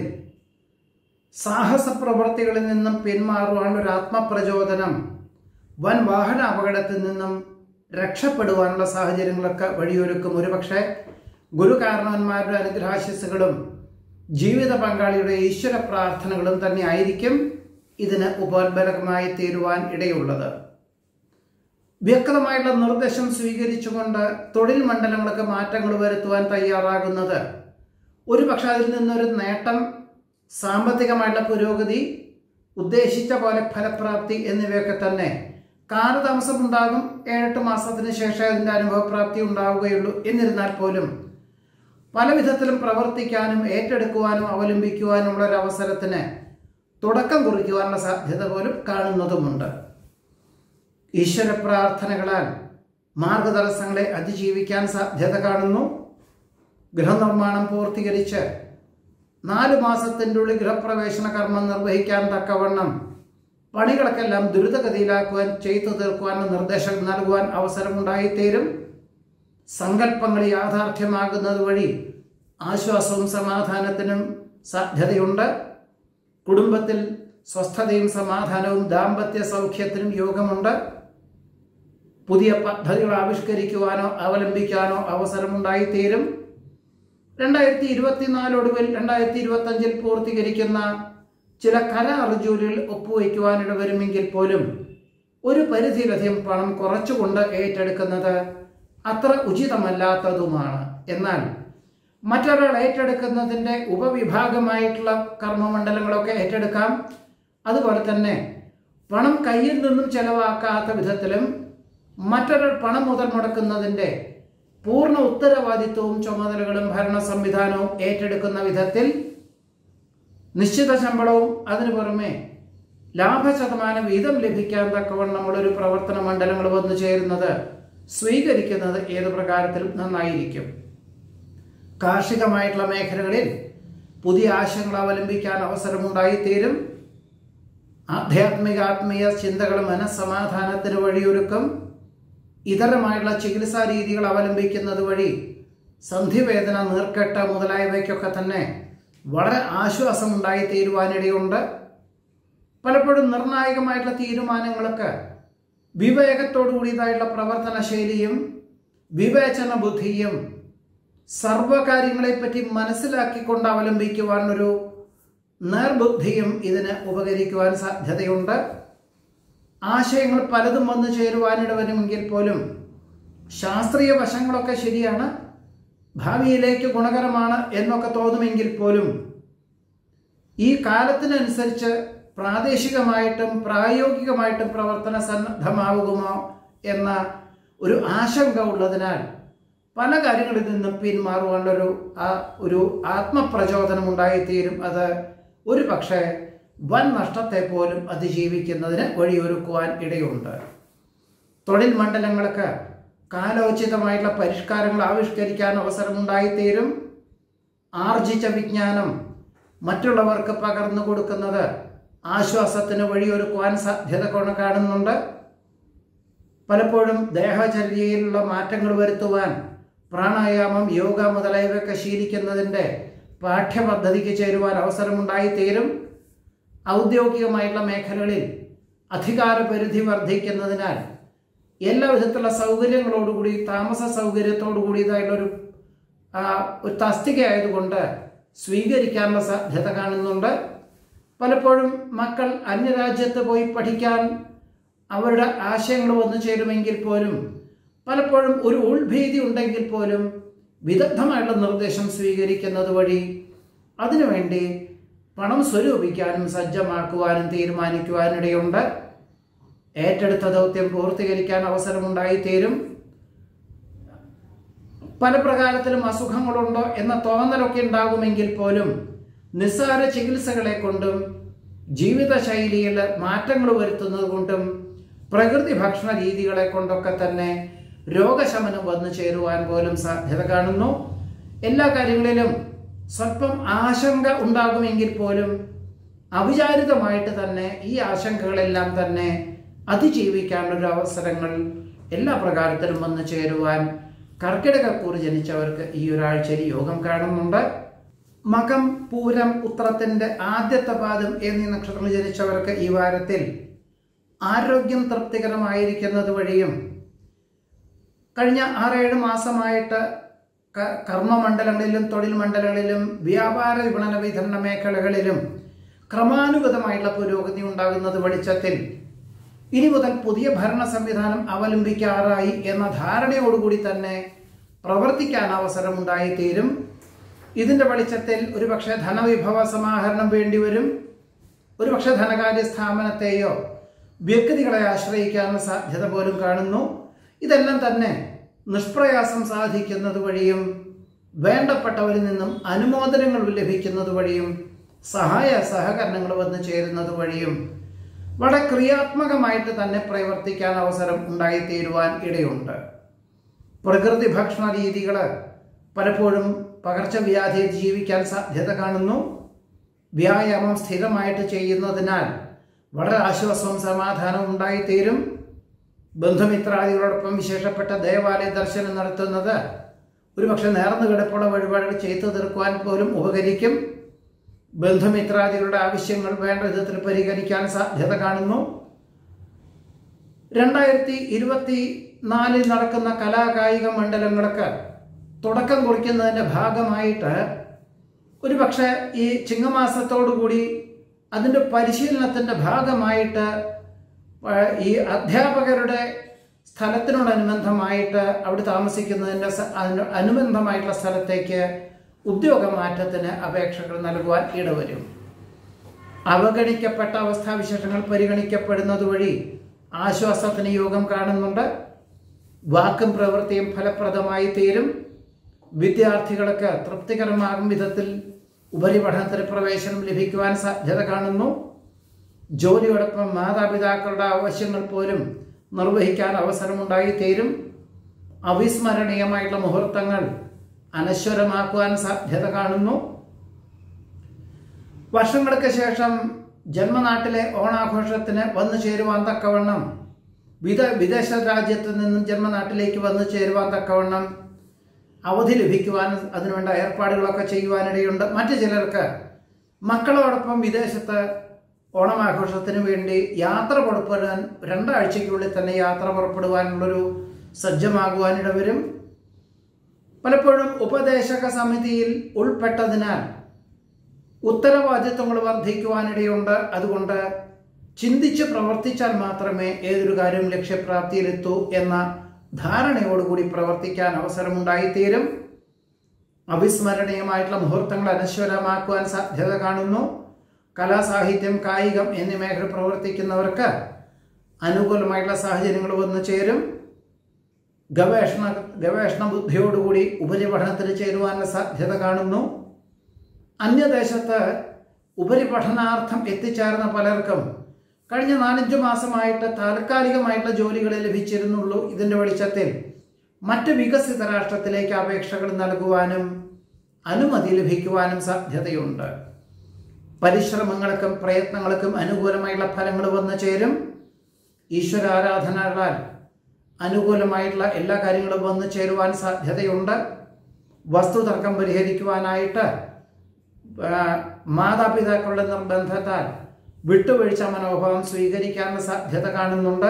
സാഹസ പ്രവൃത്തികളിൽ നിന്നും പിന്മാറുവാനുള്ള ഒരു ആത്മപ്രചോദനം, വൻ വാഹന അപകടത്തിൽ നിന്നും രക്ഷപ്പെടുവാനുള്ള സാഹചര്യങ്ങളൊക്കെ വഴിയൊരുക്കും. ഒരുപക്ഷെ ഗുരുകാരണവന്മാരുടെ അനുഗ്രഹാശിസ്സുകളും ജീവിത പങ്കാളിയുടെ ഈശ്വര പ്രാർത്ഥനകളും തന്നെ ആയിരിക്കും ഇതിന് ഉപോത്ബലകമായി തീരുവാൻ ഇടയുള്ളത്. വ്യക്തമായിട്ടുള്ള നിർദ്ദേശം സ്വീകരിച്ചുകൊണ്ട് തൊഴിൽ മണ്ഡലങ്ങൾക്ക് മാറ്റങ്ങൾ വരുത്തുവാൻ തയ്യാറാകുന്നത് ഒരുപക്ഷെ അതിൽ നിന്നൊരു നേട്ടം, സാമ്പത്തികമായിട്ടുള്ള പുരോഗതി, ഉദ്ദേശിച്ച പോലെ ഫലപ്രാപ്തി എന്നിവയൊക്കെ തന്നെ കാലതാമസം ഉണ്ടാകും. ഏഴെട്ട് മാസത്തിന് ശേഷം അതിൻ്റെ അനുഭവപ്രാപ്തി ഉണ്ടാവുകയുള്ളൂ. എന്നിരുന്നാൽ പോലും പല വിധത്തിലും പ്രവർത്തിക്കാനും ഏറ്റെടുക്കുവാനും അവലംബിക്കുവാനുമുള്ള ഒരു അവസരത്തിന് തുടക്കം കുറിക്കുവാനുള്ള സാധ്യത പോലും കാണുന്നതുമുണ്ട്. ഈശ്വര പ്രാർത്ഥനകളാൽ മാർഗതടസ്സങ്ങളെ അതിജീവിക്കാൻ സാധ്യത കാണുന്നു. ഗൃഹനിർമ്മാണം പൂർത്തീകരിച്ച് നാലു മാസത്തിൻ്റെ ഉള്ളിൽ ഗൃഹപ്രവേശന കർമ്മം നിർവഹിക്കാൻ തക്കവണ്ണം പണികളൊക്കെല്ലാം ദ്രുതഗതിയിലാക്കുവാൻ, ചെയ്തു തീർക്കുവാനുള്ള നിർദ്ദേശം നൽകുവാൻ അവസരമുണ്ടായിത്തീരും. സങ്കല്പങ്ങൾ യാഥാർത്ഥ്യമാകുന്നത് വഴി ആശ്വാസവും സമാധാനത്തിനും സാധ്യതയുണ്ട്. കുടുംബത്തിൽ സ്വസ്ഥതയും സമാധാനവും ദാമ്പത്യ സൗഖ്യത്തിനും യോഗമുണ്ട്. പുതിയ പദ്ധതികൾ ആവിഷ്കരിക്കുവാനോ അവലംബിക്കാനോ അവസരമുണ്ടായിത്തീരും. രണ്ടായിരത്തി ഇരുപത്തിനാല് ഒടുവിൽ രണ്ടായിരത്തി ഇരുപത്തി അഞ്ചിൽ പൂർത്തീകരിക്കുന്ന ചില കരാർ ജോലികൾ ഒപ്പുവയ്ക്കുവാനിട വരുമെങ്കിൽ പോലും ഒരു പരിധിയിലധികം പണം കുറച്ചുകൊണ്ട് ഏറ്റെടുക്കുന്നത് അത്ര ഉചിതമല്ലാത്തതുമാണ്. എന്നാൽ മറ്റൊരാൾ ഏറ്റെടുക്കുന്നതിൻ്റെ ഉപവിഭാഗമായിട്ടുള്ള കർമ്മമണ്ഡലങ്ങളൊക്കെ ഏറ്റെടുക്കാം. അതുപോലെ തന്നെ പണം കയ്യിൽ നിന്നും ചെലവാക്കാത്ത വിധത്തിലും മറ്റൊരാൾ പണം മുതൽ മുടക്കുന്നതിൻ്റെ പൂർണ്ണ ഉത്തരവാദിത്വവും ചുമതലകളും ഭരണ സംവിധാനവും ഏറ്റെടുക്കുന്ന വിധത്തിൽ നിശ്ചിത ശമ്പളവും അതിനു പുറമെ ലാഭശതമാനം വീതം ലഭിക്കാൻ തക്കവണ്ണമുള്ളൊരു പ്രവർത്തന മണ്ഡലങ്ങൾ വന്നു ചേരുന്നത് സ്വീകരിക്കുന്നത് ഏത് പ്രകാരത്തിലും നന്നായിരിക്കും. കാർഷികമായിട്ടുള്ള മേഖലകളിൽ പുതിയ ആശയങ്ങൾ അവലംബിക്കാൻ അവസരമുണ്ടായിത്തീരും. ആധ്യാത്മിക ആത്മീയ ചിന്തകൾ മനസ്സമാധാനത്തിന് വഴിയൊരുക്കും. ഇതരമായുള്ള ചികിത്സാ രീതികൾ അവലംബിക്കുന്നത് വഴി സന്ധിവേദന, നീർക്കെട്ട് മുതലായവയ്ക്കൊക്കെ തന്നെ വളരെ ആശ്വാസം ഉണ്ടായിത്തീരുവാനിടയുണ്ട്. പലപ്പോഴും നിർണായകമായിട്ടുള്ള തീരുമാനങ്ങളൊക്കെ വിവേകത്തോടു കൂടിയതായിട്ടുള്ള പ്രവർത്തന ശൈലിയും വിവേചന ബുദ്ധിയും സർവകാര്യങ്ങളെപ്പറ്റി മനസ്സിലാക്കിക്കൊണ്ട് അവലംബിക്കുവാനൊരു നേർബുദ്ധിയും ഇതിന് ഉപകരിക്കുവാൻ സാധ്യതയുണ്ട്. ആശയങ്ങൾ പലതും വന്നു ചേരുവാനിട വരുമെങ്കിൽ പോലും ശാസ്ത്രീയ വശങ്ങളൊക്കെ ശരിയാണ്, ഭാവിയിലേക്ക് ഗുണകരമാണ് എന്നൊക്കെ തോന്നുമെങ്കിൽ പോലും ഈ കാലത്തിനനുസരിച്ച് പ്രാദേശികമായിട്ടും പ്രായോഗികമായിട്ടും പ്രവർത്തന സന്നദ്ധമാവുമോ എന്ന ഒരു ആശങ്ക ഉള്ളതിനാൽ പല കാര്യങ്ങളിൽ നിന്നും പിന്മാറുവാനുള്ളൊരു ആ ഒരു ആത്മപ്രചോദനം ഉണ്ടായിത്തീരും. അത് ഒരു പക്ഷേ വൻ നഷ്ടത്തെ പോലും അതിജീവിക്കുന്നതിന് വഴിയൊരുക്കുവാൻ ഇടയുണ്ട്. തൊഴിൽ മണ്ഡലങ്ങൾക്ക് കാലോചിതമായിട്ടുള്ള പരിഷ്കാരങ്ങൾ ആവിഷ്കരിക്കാൻ അവസരമുണ്ടായിത്തീരും. ആർജിച്ച വിജ്ഞാനം മറ്റുള്ളവർക്ക് പകർന്നു കൊടുക്കുന്നത് ആശ്വാസത്തിന് വഴിയൊരുക്കുവാൻ സാധ്യത കാണുന്നുണ്ട്. പലപ്പോഴും ദേഹചര്യയിലുള്ള മാറ്റങ്ങൾ വരുത്തുവാൻ പ്രാണായാമം, യോഗ മുതലായവയൊക്കെ ശീലിക്കുന്നതിൻ്റെ പാഠ്യപദ്ധതിക്ക് ചേരുവാൻ അവസരമുണ്ടായിത്തീരും. ഔദ്യോഗികമായിട്ടുള്ള മേഖലകളിൽ അധികാര പരിധി വർദ്ധിക്കുന്നതിനാൽ എല്ലാ വിധത്തിലുള്ള സൗകര്യങ്ങളോടുകൂടി, താമസ സൗകര്യത്തോടു കൂടിയതായിട്ടുള്ളൊരു ഒരു തസ്തിക ആയതുകൊണ്ട് സ്വീകരിക്കാനുള്ള സാധ്യത കാണുന്നുണ്ട്. പലപ്പോഴും മക്കൾ അന്യരാജ്യത്ത് പോയി പഠിക്കാൻ അവരുടെ ആശയങ്ങൾ വന്നു ചേരുമെങ്കിൽ പോലും പലപ്പോഴും ഒരു ഉൾഭീതി ഉണ്ടെങ്കിൽ പോലും വിദഗ്ധമായിട്ടുള്ള നിർദ്ദേശം സ്വീകരിക്കുന്നത് വഴി അതിനുവേണ്ടി പണം സ്വരൂപിക്കാനും സജ്ജമാക്കുവാനും തീരുമാനിക്കുവാനിടയുണ്ട്. ഏറ്റെടുത്ത ദൗത്യം പൂർത്തീകരിക്കാൻ അവസരമുണ്ടായിത്തീരും. പല പ്രകാരത്തിലും അസുഖങ്ങളുണ്ടോ എന്ന തോന്നലൊക്കെ ഉണ്ടാകുമെങ്കിൽ പോലും നിസ്സാര ചികിത്സകളെ കൊണ്ടും ജീവിതശൈലിയിൽ മാറ്റങ്ങൾ വരുത്തുന്നത് കൊണ്ടും പ്രകൃതി ഭക്ഷണ രീതികളെ കൊണ്ടൊക്കെ തന്നെ രോഗശമനം വന്നു ചേരുവാൻ പോലും സാധ്യത കാണുന്നു. എല്ലാ കാര്യങ്ങളിലും സ്വല്പം ആശങ്ക ഉണ്ടാകുമെങ്കിൽ പോലും അവിചാരിതമായിട്ട് തന്നെ ഈ ആശങ്കകളെല്ലാം തന്നെ അതിജീവിക്കാനുള്ള അവസരങ്ങൾ എല്ലാ പ്രകാരത്തിലും വന്നു ചേരുവാൻ കർക്കിടകക്കൂറ് ജനിച്ചവർക്ക് ഈ ഒരാഴ്ചയിൽ യോഗം കാണുന്നുണ്ട്. മകം, പൂരം, ഉത്രത്തിന്റെ ആദ്യത്തെ പാദം എന്നീ നക്ഷത്രങ്ങൾ ജനിച്ചവർക്ക് ഈ വാരത്തിൽ ആരോഗ്യം തൃപ്തികരമായിരിക്കുന്നത് വഴിയും കഴിഞ്ഞ ആറേഴ് മാസമായിട്ട് കർമ്മമണ്ഡലങ്ങളിലും തൊഴിൽ മണ്ഡലങ്ങളിലും വ്യാപാര വിപണന വിതരണ മേഖലകളിലും ക്രമാനുഗതമായിട്ടുള്ള പുരോഗതി ഉണ്ടാകുന്നത് വെളിച്ചത്തിൽ ഇനി മുതൽ പുതിയ ഭരണ സംവിധാനം അവലംബിക്കാറായി എന്ന ധാരണയോടുകൂടി തന്നെ പ്രവർത്തിക്കാൻ അവസരമുണ്ടായിത്തീരും. ഇതിൻ്റെ വെളിച്ചത്തിൽ ഒരുപക്ഷെ ധനവിഭവ സമാഹരണം വേണ്ടിവരും. ഒരുപക്ഷെ ധനകാര്യ സ്ഥാപനത്തെയോ വ്യക്തികളെ ആശ്രയിക്കാനുള്ള സാധ്യത പോലും കാണുന്നു. ഇതെല്ലാം തന്നെ നിഷ്പ്രയാസം സാധിക്കുന്നത് വഴിയും വേണ്ടപ്പെട്ടവരിൽ നിന്നും അനുമോദനങ്ങൾ ലഭിക്കുന്നത് വഴിയും സഹായ സഹകരണങ്ങൾ വന്നു ചേരുന്നത് വഴിയും വളരെ ക്രിയാത്മകമായിട്ട് തന്നെ പ്രവർത്തിക്കാൻ അവസരം ഉണ്ടായിത്തീരുവാൻ ഇടയുണ്ട്. പ്രകൃതി ഭക്ഷണ രീതികൾ പലപ്പോഴും പകർച്ചവ്യാധിയെ ജീവിക്കാൻ സാധ്യത കാണുന്നു. വ്യായാമം സ്ഥിരമായിട്ട് ചെയ്യുന്നതിനാൽ വളരെ ആശ്വാസവും സമാധാനവും ഉണ്ടായിത്തീരും. ബന്ധുമിത്രാദികളോടൊപ്പം വിശേഷപ്പെട്ട ദേവാലയ ദർശനം നടത്തുന്നത് ഒരുപക്ഷെ നേർന്നു കിടപ്പുള്ള വഴിപാടുകൾ ചെയ്തു തീർക്കുവാൻ പോലും ഉപകരിക്കും. ബന്ധുമിത്രാദികളുടെ ആവശ്യങ്ങൾ വേണ്ട വിധത്തിൽ പരിഹരിക്കാൻ സാധ്യത കാണുന്നു. രണ്ടായിരത്തി ഇരുപത്തി നാലിൽ നടക്കുന്ന കലാകായിക മണ്ഡലങ്ങൾക്ക് തുടക്കം കുറിക്കുന്നതിൻ്റെ ഭാഗമായിട്ട് ഒരുപക്ഷെ ഈ ചിങ്ങമാസത്തോടുകൂടി അതിൻ്റെ പരിശീലനത്തിൻ്റെ ഭാഗമായിട്ട് ഈ അധ്യാപകരുടെ സ്ഥലത്തിനോടനുബന്ധമായിട്ട് അവിടെ താമസിക്കുന്നതിൻ്റെ അതിന് അനുബന്ധമായിട്ടുള്ള സ്ഥലത്തേക്ക് ഉദ്യോഗമാറ്റത്തിന് അപേക്ഷകൾ നൽകുവാൻ ഇടവരും. അവഗണിക്കപ്പെട്ട അവസ്ഥാവിശേഷങ്ങൾ പരിഗണിക്കപ്പെടുന്നത് വഴി ആശ്വാസത്തിന് യോഗം കാണുന്നുണ്ട്. വാക്കും പ്രവൃത്തിയും ഫലപ്രദമായി തീരും. വിദ്യാർത്ഥികൾക്ക് തൃപ്തികരമാകും വിധത്തിൽ ഉപരിപഠനത്തിന് പ്രവേശനം ലഭിക്കുവാൻ സാധ്യത കാണുന്നു. ജോലിയോടൊപ്പം മാതാപിതാക്കളുടെ ആവശ്യങ്ങൾ പോലും നിർവഹിക്കാൻ അവസരമുണ്ടായിത്തീരും. അവിസ്മരണീയമായിട്ടുള്ള മുഹൂർത്തങ്ങൾ അനശ്വരമാക്കുവാൻ സാധ്യത കാണുന്നു. വർഷങ്ങൾക്ക് ശേഷം ജന്മനാട്ടിലെ ഓണാഘോഷത്തിന് വന്നു ചേരുവാൻ തക്കവണ്ണം വിദ വിദേശ രാജ്യത്ത് നിന്നും ജന്മനാട്ടിലേക്ക് വന്നു ചേരുവാൻ തക്കവണ്ണം അവധി ലഭിക്കുവാൻ അതിനുവേണ്ട ഏർപ്പാടുകളൊക്കെ ചെയ്യുവാനിടയുണ്ട്. മറ്റു ചിലർക്ക് മക്കളോടൊപ്പം വിദേശത്ത് ഓണമാഘോഷത്തിന് വേണ്ടി യാത്ര പുറപ്പെടാൻ രണ്ടാഴ്ചയ്ക്കുള്ളിൽ തന്നെ യാത്ര പുറപ്പെടുവാനുള്ളൊരു സജ്ജമാകുവാനിട വരും. പലപ്പോഴും ഉപദേശക സമിതിയിൽ ഉൾപ്പെട്ടതിനാൽ ഉത്തരവാദിത്വങ്ങൾ വർദ്ധിക്കുവാനിടയുണ്ട്. അതുകൊണ്ട് ചിന്തിച്ച് പ്രവർത്തിച്ചാൽ മാത്രമേ ഏതൊരു കാര്യവും ലക്ഷ്യപ്രാപ്തിയിലെത്തൂ എന്ന ധാരണയോടുകൂടി പ്രവർത്തിക്കാൻ അവസരമുണ്ടായിത്തീരും. അവിസ്മരണീയമായിട്ടുള്ള മുഹൂർത്തങ്ങൾ അനശ്വരമാക്കുവാൻ സാധ്യത കാണുന്നു. കലാ, സാഹിത്യം, കായികം എന്നീ മേഖല പ്രവർത്തിക്കുന്നവർക്ക് അനുകൂലമായിട്ടുള്ള സാഹചര്യങ്ങൾ വന്നു ചേരും. ഗവേഷണ ഗവേഷണ ബുദ്ധിയോടുകൂടി ഉപരിപഠനത്തിന് ചേരുവാനുള്ള സാധ്യത കാണുന്നു. അന്യദേശത്ത് ഉപരിപഠനാർത്ഥം എത്തിച്ചേർന്ന പലർക്കും കഴിഞ്ഞ നാലഞ്ചു മാസമായിട്ട് താൽക്കാലികമായിട്ടുള്ള ജോലികളെ ലഭിച്ചിരുന്നുള്ളൂ. ഇതിൻ്റെ വെളിച്ചത്തിൽ മറ്റ് വികസിത രാഷ്ട്രത്തിലേക്ക് അപേക്ഷകൾ നൽകുവാനും അനുമതി ലഭിക്കുവാനും സാധ്യതയുണ്ട്. പരിശ്രമങ്ങൾക്കും പ്രയത്നങ്ങൾക്കും അനുകൂലമായിട്ടുള്ള ഫലങ്ങൾ വന്നു ചേരും. ഈശ്വരാരാധനകളാൽ അനുകൂലമായിട്ടുള്ള എല്ലാ കാര്യങ്ങളും വന്നു ചേരുവാൻ സാധ്യതയുണ്ട്. വസ്തുതർക്കം പരിഹരിക്കുവാനായിട്ട് മാതാപിതാക്കളുടെ നിർബന്ധത്താൽ വിട്ടുവീഴ്ച മനോഭാവം സ്വീകരിക്കാനുള്ള സാധ്യത കാണുന്നുണ്ട്.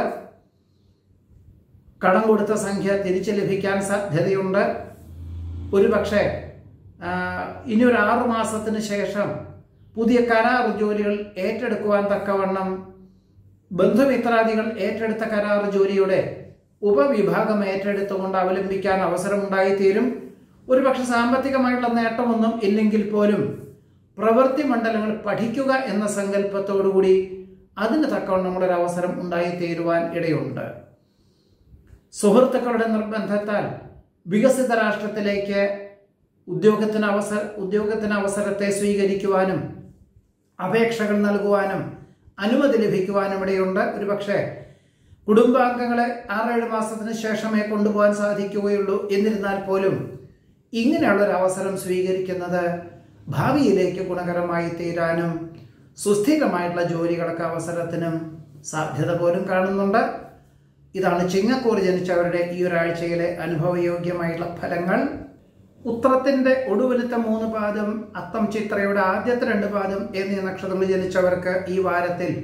കടം കൊടുത്ത സംഖ്യ തിരിച്ചു ലഭിക്കാൻ സാധ്യതയുണ്ട്. ഒരുപക്ഷെ ഇനി ഒരു ആറു മാസത്തിന് ശേഷം പുതിയ കരാർ ജോലികൾ ഏറ്റെടുക്കുവാൻ തക്കവണ്ണം ബന്ധുമിത്രാദികൾ ഏറ്റെടുത്ത കരാർ ജോലിയുടെ ഉപവിഭാഗം ഏറ്റെടുത്തുകൊണ്ട് അവലംബിക്കാൻ അവസരമുണ്ടായിത്തീരും. ഒരുപക്ഷെ സാമ്പത്തികമായിട്ടുള്ള നേട്ടമൊന്നും ഇല്ലെങ്കിൽ പോലും പ്രവൃത്തി മണ്ഡലങ്ങൾ പഠിക്കുക എന്ന സങ്കല്പത്തോടുകൂടി അതിന് തക്കവണ്ണമുള്ള ഒരു അവസരം ഉണ്ടായിത്തീരുവാൻ ഇടയുണ്ട്. സുഹൃത്തുക്കളുടെ നിർബന്ധത്താൽ വികസിത രാഷ്ട്രത്തിലേക്ക് ഉദ്യോഗത്തിന് അവസര ഉദ്യോഗത്തിന് അവസരത്തെ സ്വീകരിക്കുവാനും അപേക്ഷകൾ നൽകുവാനും അനുമതി ലഭിക്കുവാനും ഇടയുണ്ട്. ഒരുപക്ഷെ കുടുംബാംഗങ്ങളെ ആറേഴ് മാസത്തിന് ശേഷമേ കൊണ്ടുപോകാൻ സാധിക്കുകയുള്ളൂ. എന്നിരുന്നാൽ പോലും ഇങ്ങനെയുള്ളൊരു അവസരം സ്വീകരിക്കുന്നത് ഭാവിയിലേക്ക് ഗുണകരമായി തീരാനും സുസ്ഥിരമായിട്ടുള്ള ജോലികൾക്ക് അവസരത്തിനും സാധ്യത പോലും കാണുന്നുണ്ട്. ഇതാണ് ചിങ്ങക്കൂർ ജനിച്ചവരുടെ ഈ ഒരാഴ്ചയിലെ അനുഭവയോഗ്യമായിട്ടുള്ള ഫലങ്ങൾ. ഉത്രത്തിന്റെ ഒടുവിലത്തെ മൂന്ന് പാദം, അത്തം ചിത്രയുടെ ആദ്യത്തെ രണ്ട് പാദം എന്നീ നക്ഷത്രങ്ങളിൽ ജനിച്ചവർക്ക് ഈ വാരത്തിൽ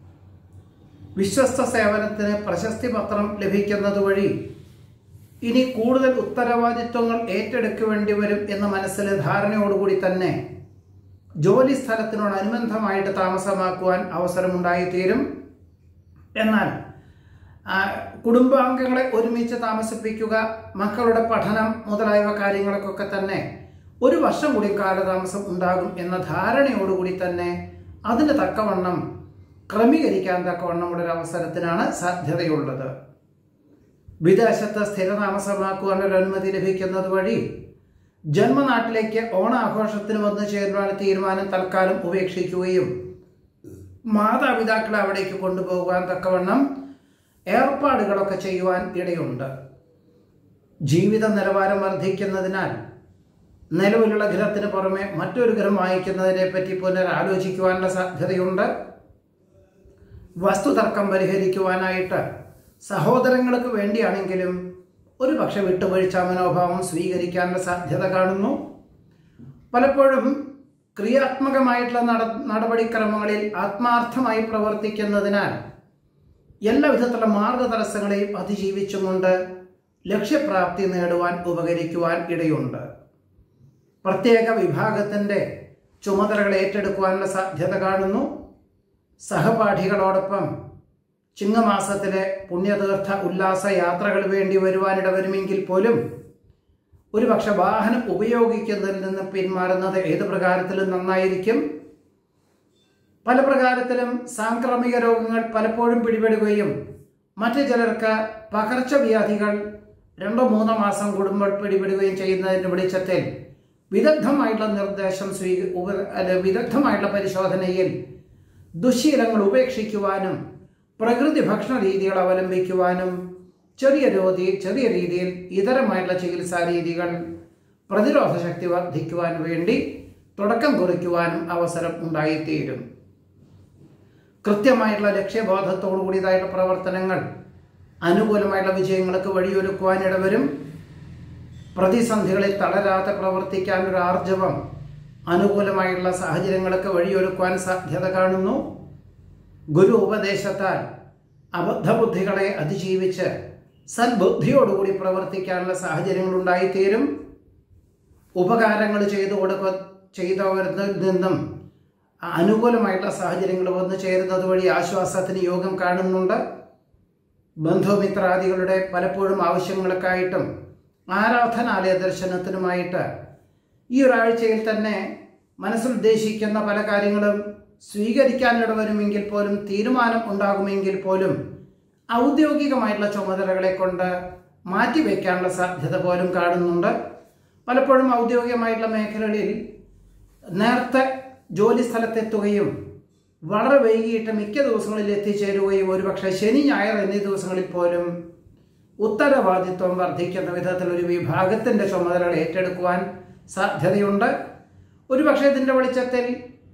വിശ്വസ്ത സേവനത്തിന് പ്രശസ്തി പത്രം ലഭിക്കുന്നത് വഴി ഇനി കൂടുതൽ ഉത്തരവാദിത്വങ്ങൾ ഏറ്റെടുക്കേണ്ടി വരും എന്ന മനസ്സിലെ ധാരണയോടുകൂടി തന്നെ ജോലി സ്ഥലത്തിനോടനുബന്ധമായിട്ട് താമസമാക്കുവാൻ അവസരമുണ്ടായിത്തീരും. എന്നാൽ കുടുംബാംഗങ്ങളെ ഒരുമിച്ച് താമസിപ്പിക്കുക, മക്കളുടെ പഠനം മുതലായവ കാര്യങ്ങൾക്കൊക്കെ തന്നെ ഒരു വർഷം കൂടി കാലതാമസം ഉണ്ടാകും എന്ന ധാരണയോടുകൂടി തന്നെ അതിന് തക്കവണ്ണം ക്രമീകരിക്കാൻ തക്കവണ്ണമുള്ള ഒരു അവസരത്തിനാണ് സാധ്യതയുള്ളത്. വിദേശത്ത് സ്ഥിരതാമസമാക്കുവാനൊരു അനുമതി ലഭിക്കുന്നത് വഴി ജന്മനാട്ടിലേക്ക് ഓണാഘോഷത്തിന് വന്നു ചേരുവാൻ തീരുമാനം തൽക്കാലം ഉപേക്ഷിക്കുകയും മാതാപിതാക്കളെ അവിടേക്ക് കൊണ്ടുപോകാൻ തക്കവണ്ണം ഏർപ്പാടുകളൊക്കെ ചെയ്യുവാൻ ഇടയുണ്ട്. ജീവിത നിലവാരം വർദ്ധിക്കുന്നതിനാൽ നിലവിലുള്ള ഗ്രഹത്തിന് പുറമെ മറ്റൊരു ഗ്രഹം വാങ്ങിക്കുന്നതിനെ പറ്റി പുനരാലോചിക്കുവാനുള്ള സാധ്യതയുണ്ട്. വസ്തുതർക്കം പരിഹരിക്കുവാനായിട്ട് സഹോദരങ്ങൾക്ക് വേണ്ടിയാണെങ്കിലും ഒരു പക്ഷെ വിട്ടുവീഴ്ച മനോഭാവം സ്വീകരിക്കാനുള്ള സാധ്യത കാണുന്നു. പലപ്പോഴും ക്രിയാത്മകമായിട്ടുള്ള നട നടപടിക്രമങ്ങളിൽ ആത്മാർത്ഥമായി പ്രവർത്തിക്കുന്നതിനാൽ എല്ലാ വിധത്തിലുള്ള മാർഗതടസ്സങ്ങളെയും അതിജീവിച്ചുകൊണ്ട് ലക്ഷ്യപ്രാപ്തി നേടുവാൻ ഉപകരിക്കുവാൻ ഇടയുണ്ട്. പ്രത്യേക വിഭാഗത്തിൻ്റെ ചുമതലകൾ ഏറ്റെടുക്കുവാനുള്ള സാധ്യത കാണുന്നു. സഹപാഠികളോടൊപ്പം ചിങ്ങമാസത്തിലെ പുണ്യതീർത്ഥ ഉല്ലാസ യാത്രകൾ വേണ്ടി വരുവാനിട വരുമെങ്കിൽ പോലും ഒരുപക്ഷെ വാഹനം ഉപയോഗിക്കുന്നതിൽ നിന്ന് പിന്മാറുന്നത് ഏത് പ്രകാരത്തിലും നന്നായിരിക്കും. പല പ്രകാരത്തിലും സാംക്രമിക രോഗങ്ങൾ പലപ്പോഴും പിടിപെടുകയും മറ്റു ചിലർക്ക് പകർച്ചവ്യാധികൾ രണ്ടോ മൂന്നോ മാസം കൂടുമ്പോൾ പിടിപെടുകയും ചെയ്യുന്നതിൻ്റെ വെളിച്ചത്തിൽ വിദഗ്ധമായിട്ടുള്ള നിർദ്ദേശം സ്വീ ഉപ വിദഗ്ധമായിട്ടുള്ള പരിശോധനയിൽ ദുശ്ശീലങ്ങൾ ഉപേക്ഷിക്കുവാനും പ്രകൃതി ഭക്ഷണ രീതികൾ അവലംബിക്കുവാനും ചെറിയ രോഗി ചെറിയ രീതിയിൽ ഇതരമായിട്ടുള്ള ചികിത്സാ രീതികൾ പ്രതിരോധ ശക്തി വർദ്ധിക്കുവാൻ വേണ്ടി തുടക്കം കുറിക്കുവാനും അവസരം ഉണ്ടായിത്തീരും. കൃത്യമായിട്ടുള്ള ലക്ഷ്യബോധത്തോടു കൂടിയതായിട്ടുള്ള പ്രവർത്തനങ്ങൾ അനുകൂലമായിട്ടുള്ള വിജയങ്ങൾക്ക് വഴിയൊരുക്കുവാൻ ഇടവരും. പ്രതിസന്ധികളിൽ തളരാതെ പ്രവർത്തിക്കാനൊരു ആർജവം അനുകൂലമായിട്ടുള്ള സാഹചര്യങ്ങൾക്ക് വഴിയൊരുക്കുവാൻ സാധ്യത കാണുന്നു. ഗുരു ഉപദേശത്താൽ അബദ്ധബുദ്ധികളെ അതിജീവിച്ച് സദ്ബുദ്ധിയോടുകൂടി പ്രവർത്തിക്കാനുള്ള സാഹചര്യങ്ങൾ ഉണ്ടായിത്തീരും. ഉപകാരങ്ങൾ ചെയ്തു കൊടുക്ക ചെയ്തവരിൽ നിന്നും അനുകൂലമായിട്ടുള്ള സാഹചര്യങ്ങൾ വന്നു ചേരുന്നത് വഴി ആശ്വാസത്തിന് യോഗം കാണുന്നുണ്ട്. ബന്ധുമിത്രാദികളുടെ പലപ്പോഴും ആവശ്യങ്ങൾക്കായിട്ടും ആരാധനാലയ ദർശനത്തിനുമായിട്ട് ഈ ഒരാഴ്ചയിൽ തന്നെ മനസ്സുദ്ദേശിക്കുന്ന പല കാര്യങ്ങളും സ്വീകരിക്കാനിട വരുമെങ്കിൽ പോലും തീരുമാനം ഉണ്ടാകുമെങ്കിൽ പോലും ഔദ്യോഗികമായിട്ടുള്ള ചുമതലകളെ കൊണ്ട് മാറ്റിവെക്കാനുള്ള സാധ്യത പോലും കാണുന്നുണ്ട്. പലപ്പോഴും ഔദ്യോഗികമായിട്ടുള്ള മേഖലകളിൽ നേരത്തെ ജോലി സ്ഥലത്തെത്തുകയും വളരെ വൈകിട്ട് മിക്ക ദിവസങ്ങളിൽ എത്തിച്ചേരുകയും ഒരുപക്ഷെ ശനി ഞായർ എന്നീ ദിവസങ്ങളിൽ പോലും ഉത്തരവാദിത്വം വർദ്ധിക്കുന്ന വിധത്തിൽ ഒരു വിഭാഗത്തിൻ്റെ ചുമതലകൾ ഏറ്റെടുക്കുവാൻ സാധ്യതയുണ്ട്. ഒരുപക്ഷെ ഇതിൻ്റെ വെളിച്ചത്തിൽ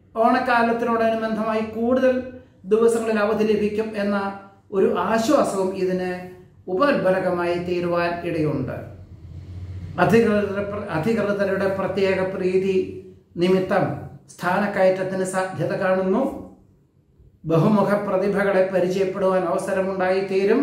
ഓണക്കാലത്തിനോടനുബന്ധമായി കൂടുതൽ ദിവസങ്ങളിൽ അവധി ലഭിക്കും എന്ന ഒരു ആശ്വാസവും ഇതിന് ഉപോത്ബലകമായി തീരുവാൻ ഇടയുണ്ട്. അധികൃതരുടെ അധികൃതരുടെ പ്രത്യേക പ്രീതി നിമിത്തം സ്ഥാനക്കയറ്റത്തിന് സാധ്യത കാണുന്നു. ബഹുമുഖ പ്രതിഭകളെ പരിചയപ്പെടുവാൻ അവസരമുണ്ടായിത്തീരും.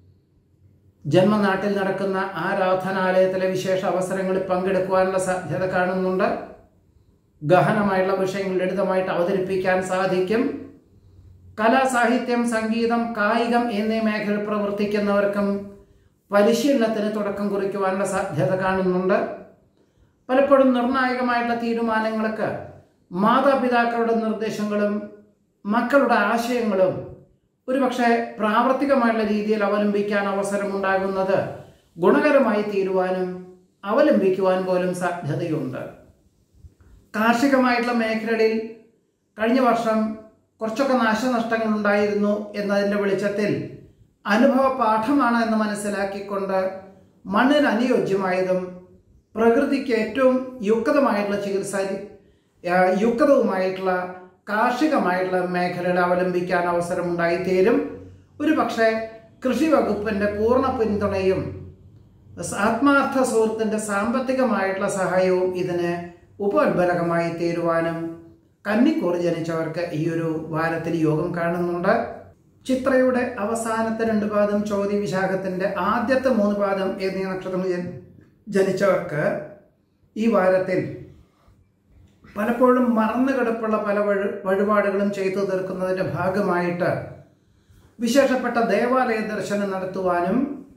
ജന്മനാട്ടിൽ നടക്കുന്ന ആരാധനാലയത്തിലെ വിശേഷ അവസരങ്ങളിൽ പങ്കെടുക്കുവാനുള്ള സാധ്യത കാണുന്നുണ്ട്. ഗഹനമായുള്ള വിഷയങ്ങൾ ലളിതമായിട്ട് അവതരിപ്പിക്കാൻ സാധിക്കും. കലാ, സാഹിത്യം, സംഗീതം, കായികം എന്നീ മേഖലയിൽ പ്രവർത്തിക്കുന്നവർക്കും പരിശീലനത്തിന് തുടക്കം കുറിക്കുവാനുള്ള സാധ്യത കാണുന്നുണ്ട്. പലപ്പോഴും നിർണായകമായിട്ടുള്ള തീരുമാനങ്ങൾക്ക് മാതാപിതാക്കളുടെ നിർദ്ദേശങ്ങളും മക്കളുടെ ആശയങ്ങളും ഒരുപക്ഷെ പ്രാവർത്തികമായുള്ള രീതിയിൽ അവലംബിക്കാൻ അവസരമുണ്ടാകുന്നത് ഗുണകരമായി തീരുവാനും അവലംബിക്കുവാൻ പോലും സാധ്യതയുണ്ട്. കാർഷികമായിട്ടുള്ള മേഖലകളിൽ കഴിഞ്ഞ വർഷം കുറച്ചൊക്കെ നാശനഷ്ടങ്ങൾ ഉണ്ടായിരുന്നു എന്നതിൻ്റെ വെളിച്ചത്തിൽ അനുഭവ പാഠമാണ് എന്ന് മനസ്സിലാക്കിക്കൊണ്ട് മണ്ണിന് അനുയോജ്യമായതും പ്രകൃതിക്ക് ഏറ്റവും യുക്തമായിട്ടുള്ള ചികിത്സ യുക്തവുമായിട്ടുള്ള കാർഷികമായിട്ടുള്ള മേഖലകൾ അവലംബിക്കാൻ അവസരമുണ്ടായിത്തീരും. ഒരു പക്ഷേ കൃഷി വകുപ്പിൻ്റെ പൂർണ്ണ പിന്തുണയും ആത്മാർത്ഥ സുഹൃത്തിൻ്റെ സാമ്പത്തികമായിട്ടുള്ള സഹായവും ഇതിന് ഉപോത്ബലകമായി തീരുവാനും കന്നിക്കൂർ ജനിച്ചവർക്ക് ഈ ഒരു വാരത്തിൽ യോഗം കാണുന്നുണ്ട്. ചിത്രയുടെ അവസാനത്തെ രണ്ട് പാദം, ചോതി വിശാഖത്തിൻ്റെ ആദ്യത്തെ മൂന്ന് പാദം എന്നീ നക്ഷത്രങ്ങൾ ജനിച്ചവർക്ക് ഈ വാരത്തിൽ പലപ്പോഴും മറന്നു കിടപ്പുള്ള പല വഴി വഴിപാടുകളും ചെയ്തു തീർക്കുന്നതിൻ്റെ ഭാഗമായിട്ട് വിശേഷപ്പെട്ട ദേവാലയ ദർശനം നടത്തുവാനും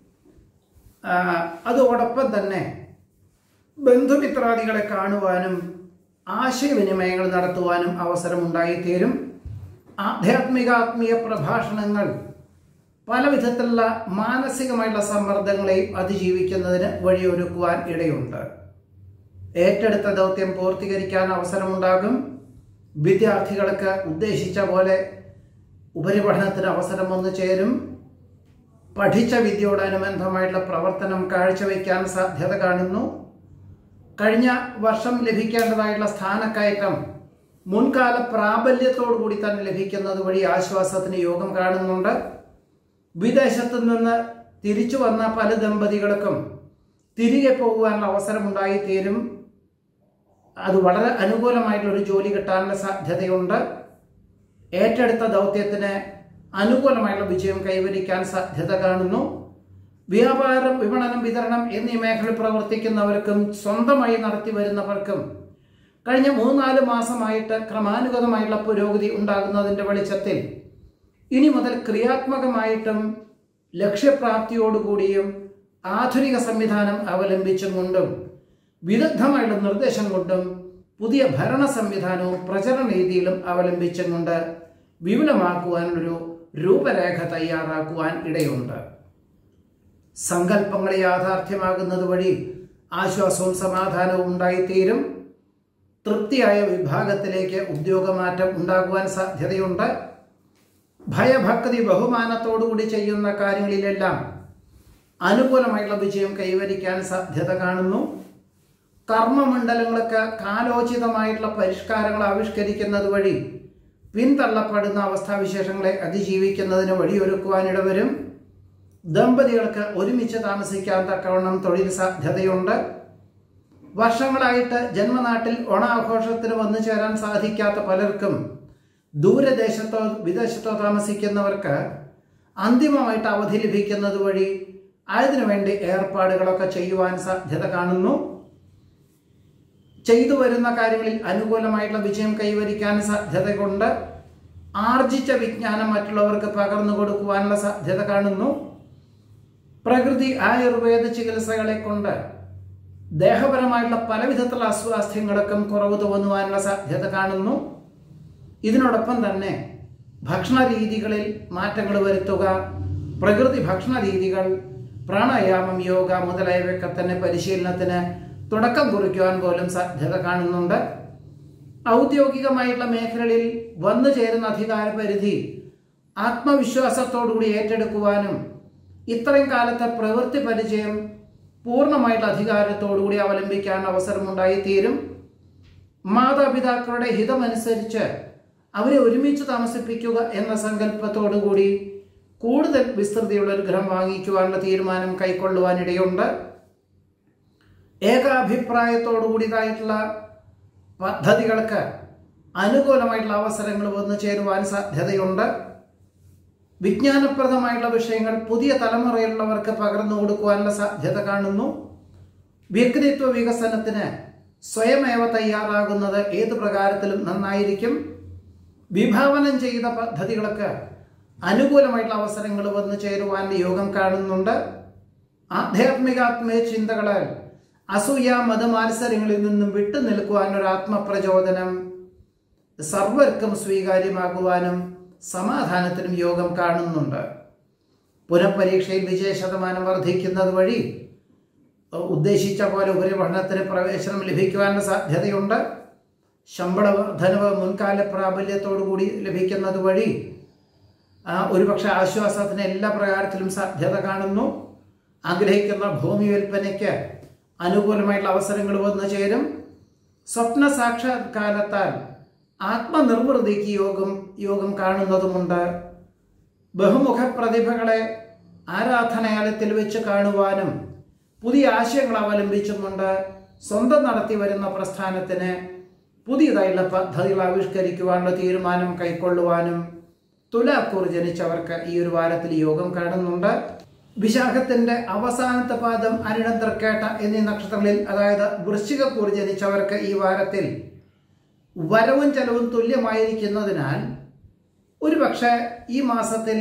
അതോടൊപ്പം തന്നെ ബന്ധുമിത്രാദികളെ കാണുവാനും ആശയവിനിമയങ്ങൾ നടത്തുവാനും അവസരമുണ്ടായിത്തീരും. ആധ്യാത്മിക ആത്മീയ പ്രഭാഷണങ്ങൾ പല വിധത്തിലുള്ള മാനസികമായിട്ടുള്ള സമ്മർദ്ദങ്ങളെയും അതിജീവിക്കുന്നതിന് വഴിയൊരുക്കുവാൻ ഇടയുണ്ട്. ഏറ്റെടുത്ത ദൗത്യം പൂർത്തീകരിക്കാൻ അവസരമുണ്ടാകും. വിദ്യാർത്ഥികൾക്ക് ഉദ്ദേശിച്ച പോലെ ഉപരിപഠനത്തിന് അവസരം വന്നു ചേരും. പഠിച്ച വിദ്യയോടനുബന്ധമായിട്ടുള്ള പ്രവർത്തനം കാഴ്ചവെക്കാൻ സാധ്യത കാണുന്നു. കഴിഞ്ഞ വർഷം ലഭിക്കേണ്ടതായിട്ടുള്ള സ്ഥാനക്കയറ്റം മുൻകാല പ്രാബല്യത്തോടു കൂടി തന്നെ ലഭിക്കുന്നത് വഴി ആശ്വാസത്തിന് യോഗം കാണുന്നുണ്ട്. വിദേശത്തു നിന്ന് തിരിച്ചു വന്ന പല ദമ്പതികൾക്കും തിരികെ പോകുവാനുള്ള അവസരമുണ്ടായിത്തീരും. അത് വളരെ അനുകൂലമായിട്ടുള്ളൊരു ജോലി കിട്ടാനുള്ള സാധ്യതയുണ്ട്. ഏറ്റെടുത്ത ദൗത്യത്തിന് അനുകൂലമായിട്ടുള്ള വിജയം കൈവരിക്കാൻ സാധ്യത കാണുന്നു. വ്യാപാരം, വിപണനം, വിതരണം എന്നീ മേഖലയിൽ പ്രവർത്തിക്കുന്നവർക്കും സ്വന്തമായി നടത്തി വരുന്നവർക്കും കഴിഞ്ഞ മൂന്നാല് മാസമായിട്ട് ക്രമാനുഗതമായുള്ള പുരോഗതി ഉണ്ടാകുന്നതിൻ്റെ വെളിച്ചത്തിൽ ഇനി മുതൽ ക്രിയാത്മകമായിട്ടും ലക്ഷ്യപ്രാപ്തിയോടുകൂടിയും ആധുനിക സംവിധാനം അവലംബിച്ചും കൊണ്ടും വിദഗ്ധമായുള്ള നിർദ്ദേശം കൊണ്ടും പുതിയ ഭരണ സംവിധാനവും പ്രചരണ രീതിയിലും അവലംബിച്ചും കൊണ്ട് വിപുലമാക്കുവാനൊരു രൂപരേഖ തയ്യാറാക്കുവാൻ ഇടയുണ്ട്. സങ്കല്പങ്ങൾ യാഥാർത്ഥ്യമാകുന്നത് വഴി ആശ്വാസവും സമാധാനവും ഉണ്ടായിത്തീരും. തൃപ്തിയായ വിഭാഗത്തിലേക്ക് ഉദ്യോഗമാറ്റം ഉണ്ടാകുവാൻ സാധ്യതയുണ്ട്. ഭയഭക്തി ബഹുമാനത്തോടുകൂടി ചെയ്യുന്ന കാര്യങ്ങളിലെല്ലാം അനുകൂലമായുള്ള വിജയം കൈവരിക്കാൻ സാധ്യത കാണുന്നു. കർമ്മമണ്ഡലങ്ങൾക്ക് കാലോചിതമായിട്ടുള്ള പരിഷ്കാരങ്ങൾ ആവിഷ്കരിക്കുന്നത് വഴി പിന്തള്ളപ്പെടുന്ന അവസ്ഥാവിശേഷങ്ങളെ അതിജീവിക്കുന്നതിന് വഴിയൊരുക്കുവാനിടവരും. ദമ്പതികൾക്ക് ഒരുമിച്ച് താമസിക്കാൻ തക്കവണ്ണം തൊഴിൽ സാധ്യതയുണ്ട്. വർഷങ്ങളായിട്ട് ജന്മനാട്ടിൽ ഓണാഘോഷത്തിന് വന്നു ചേരാൻ സാധിക്കാത്ത പലർക്കും ദൂരദേശത്തോ വിദേശത്തോ താമസിക്കുന്നവർക്ക് അന്തിമമായിട്ട് അവധി ലഭിക്കുന്നത് വഴി അതിനുവേണ്ടി ഏർപ്പാടുകളൊക്കെ ചെയ്യുവാൻ സാധ്യത കാണുന്നു. ചെയ്തു വരുന്ന കാര്യങ്ങളിൽ അനുകൂലമായിട്ടുള്ള വിജയം കൈവരിക്കാൻ സാധ്യതയുണ്ട്. ആർജിച്ച വിജ്ഞാനം മറ്റുള്ളവർക്ക് പകർന്നു കൊടുക്കുവാനുള്ള സാധ്യത കാണുന്നു. പ്രകൃതി ആയുർവേദ ചികിത്സകളെ കൊണ്ട് ദേഹപരമായിട്ടുള്ള പലവിധത്തിലുള്ള അസ്വാസ്ഥ്യങ്ങൾക്കും കുറവ് തോന്നുവാനുള്ള സാധ്യത കാണുന്നു. ഇതിനോടൊപ്പം തന്നെ ഭക്ഷണ രീതികളിൽ മാറ്റങ്ങൾ വരുത്തുക, പ്രകൃതി ഭക്ഷണ രീതികൾ, പ്രാണായാമം, യോഗ മുതലായവയൊക്കെ തന്നെ പരിശീലനത്തിന് തുടക്കം കുറിക്കുവാൻ പോലും സാധ്യത കാണുന്നുണ്ട്. ഔദ്യോഗികമായിട്ടുള്ള മേഖലകളിൽ വന്നു ചേരുന്ന അധികാര പരിധി ആത്മവിശ്വാസത്തോടുകൂടി ഏറ്റെടുക്കുവാനും ഇത്രയും കാലത്തെ പ്രവൃത്തി പരിചയം പൂർണ്ണമായിട്ടുള്ള അധികാരത്തോടുകൂടി അവലംബിക്കാൻ അവസരമുണ്ടായിത്തീരും. മാതാപിതാക്കളുടെ ഹിതമനുസരിച്ച് അവരെ ഒരുമിച്ച് താമസിപ്പിക്കുക എന്ന സങ്കല്പത്തോടുകൂടി കൂടുതൽ വിസ്തൃതിയുള്ള ഒരു ഗൃഹം വാങ്ങിക്കുവാനുള്ള തീരുമാനം കൈക്കൊള്ളുവാനിടയുണ്ട്. ഏകാഭിപ്രായത്തോടു കൂടിയതായിട്ടുള്ള പദ്ധതികൾക്ക് അനുകൂലമായിട്ടുള്ള അവസരങ്ങൾ വന്നു ചേരുവാൻ സാധ്യതയുണ്ട്. വിജ്ഞാനപ്രദമായിട്ടുള്ള വിഷയങ്ങൾ പുതിയ തലമുറയിലുള്ളവർക്ക് പകർന്നു കൊടുക്കുവാനുള്ള സാധ്യത കാണുന്നു. വ്യക്തിത്വ വികസനത്തിന് സ്വയമേവ തയ്യാറാകുന്നത് ഏത് പ്രകാരത്തിലും നന്നായിരിക്കും. വിഭാവനം ചെയ്ത പദ്ധതികൾക്ക് അനുകൂലമായിട്ടുള്ള അവസരങ്ങൾ വന്നു ചേരുവാൻ യോഗം കാണുന്നുണ്ട്. ആധ്യാത്മികാത്മീയ ചിന്തകളാൽ അസൂയ മതമാത്സര്യങ്ങളിൽ നിന്നും വിട്ടു നിൽക്കുവാൻ ഒരു ആത്മപ്രചോദനം സർവർക്കും സ്വീകാര്യമാകുവാനും സമാധാനത്തിനും യോഗം കാണുന്നുണ്ട്. പുനഃപരീക്ഷയിൽ വിജയ ശതമാനം വർദ്ധിക്കുന്നത് വഴി ഉദ്ദേശിച്ച പോലെ ഉപരിപഠനത്തിന് പ്രവേശനം ലഭിക്കുവാനുള്ള സാധ്യതയുണ്ട്. ശമ്പള വർധനവ് മുൻകാല പ്രാബല്യത്തോടുകൂടി ലഭിക്കുന്നത് വഴി ഒരുപക്ഷെ ആശ്വാസത്തിന് എല്ലാ പ്രകാരത്തിലും സാധ്യത കാണുന്നു. ആഗ്രഹിക്കുന്ന ഭൂമി വിൽപ്പനയ്ക്ക് അനുകൂലമായിട്ടുള്ള അവസരങ്ങൾ വന്നു ചേരും. സ്വപ്ന സാക്ഷാത്കാരത്താൽ ആത്മനിർവൃതിക്ക് യോഗം യോഗം കാണുന്നതുമുണ്ട്. ബഹുമുഖ പ്രതിഭകളെ ആരാധനാലയത്തിൽ വെച്ച് കാണുവാനും പുതിയ ആശയങ്ങൾ അവലംബിച്ചുകൊണ്ട് സ്വന്തം നടത്തി വരുന്ന പ്രസ്ഥാനത്തിന് പുതിയതായുള്ള പദ്ധതികൾ ആവിഷ്കരിക്കുവാനുള്ള തീരുമാനം കൈക്കൊള്ളുവാനും തുലാക്കൂർ ജനിച്ചവർക്ക് ഈ ഒരു വാരത്തിൽ യോഗം കാണുന്നുണ്ട്. വിശാഖത്തിന്റെ അവസാനത്തെ പാദം അനിഴം തൃക്കേട്ട എന്നീ നക്ഷത്രങ്ങളിൽ, അതായത് വൃശ്ചികക്കൂർ ജനിച്ചവർക്ക് ഈ വാരത്തിൽ വരവും ചെലവും തുല്യമായിരിക്കുന്നതിനാൽ ഒരു പക്ഷേ ഈ മാസത്തിൽ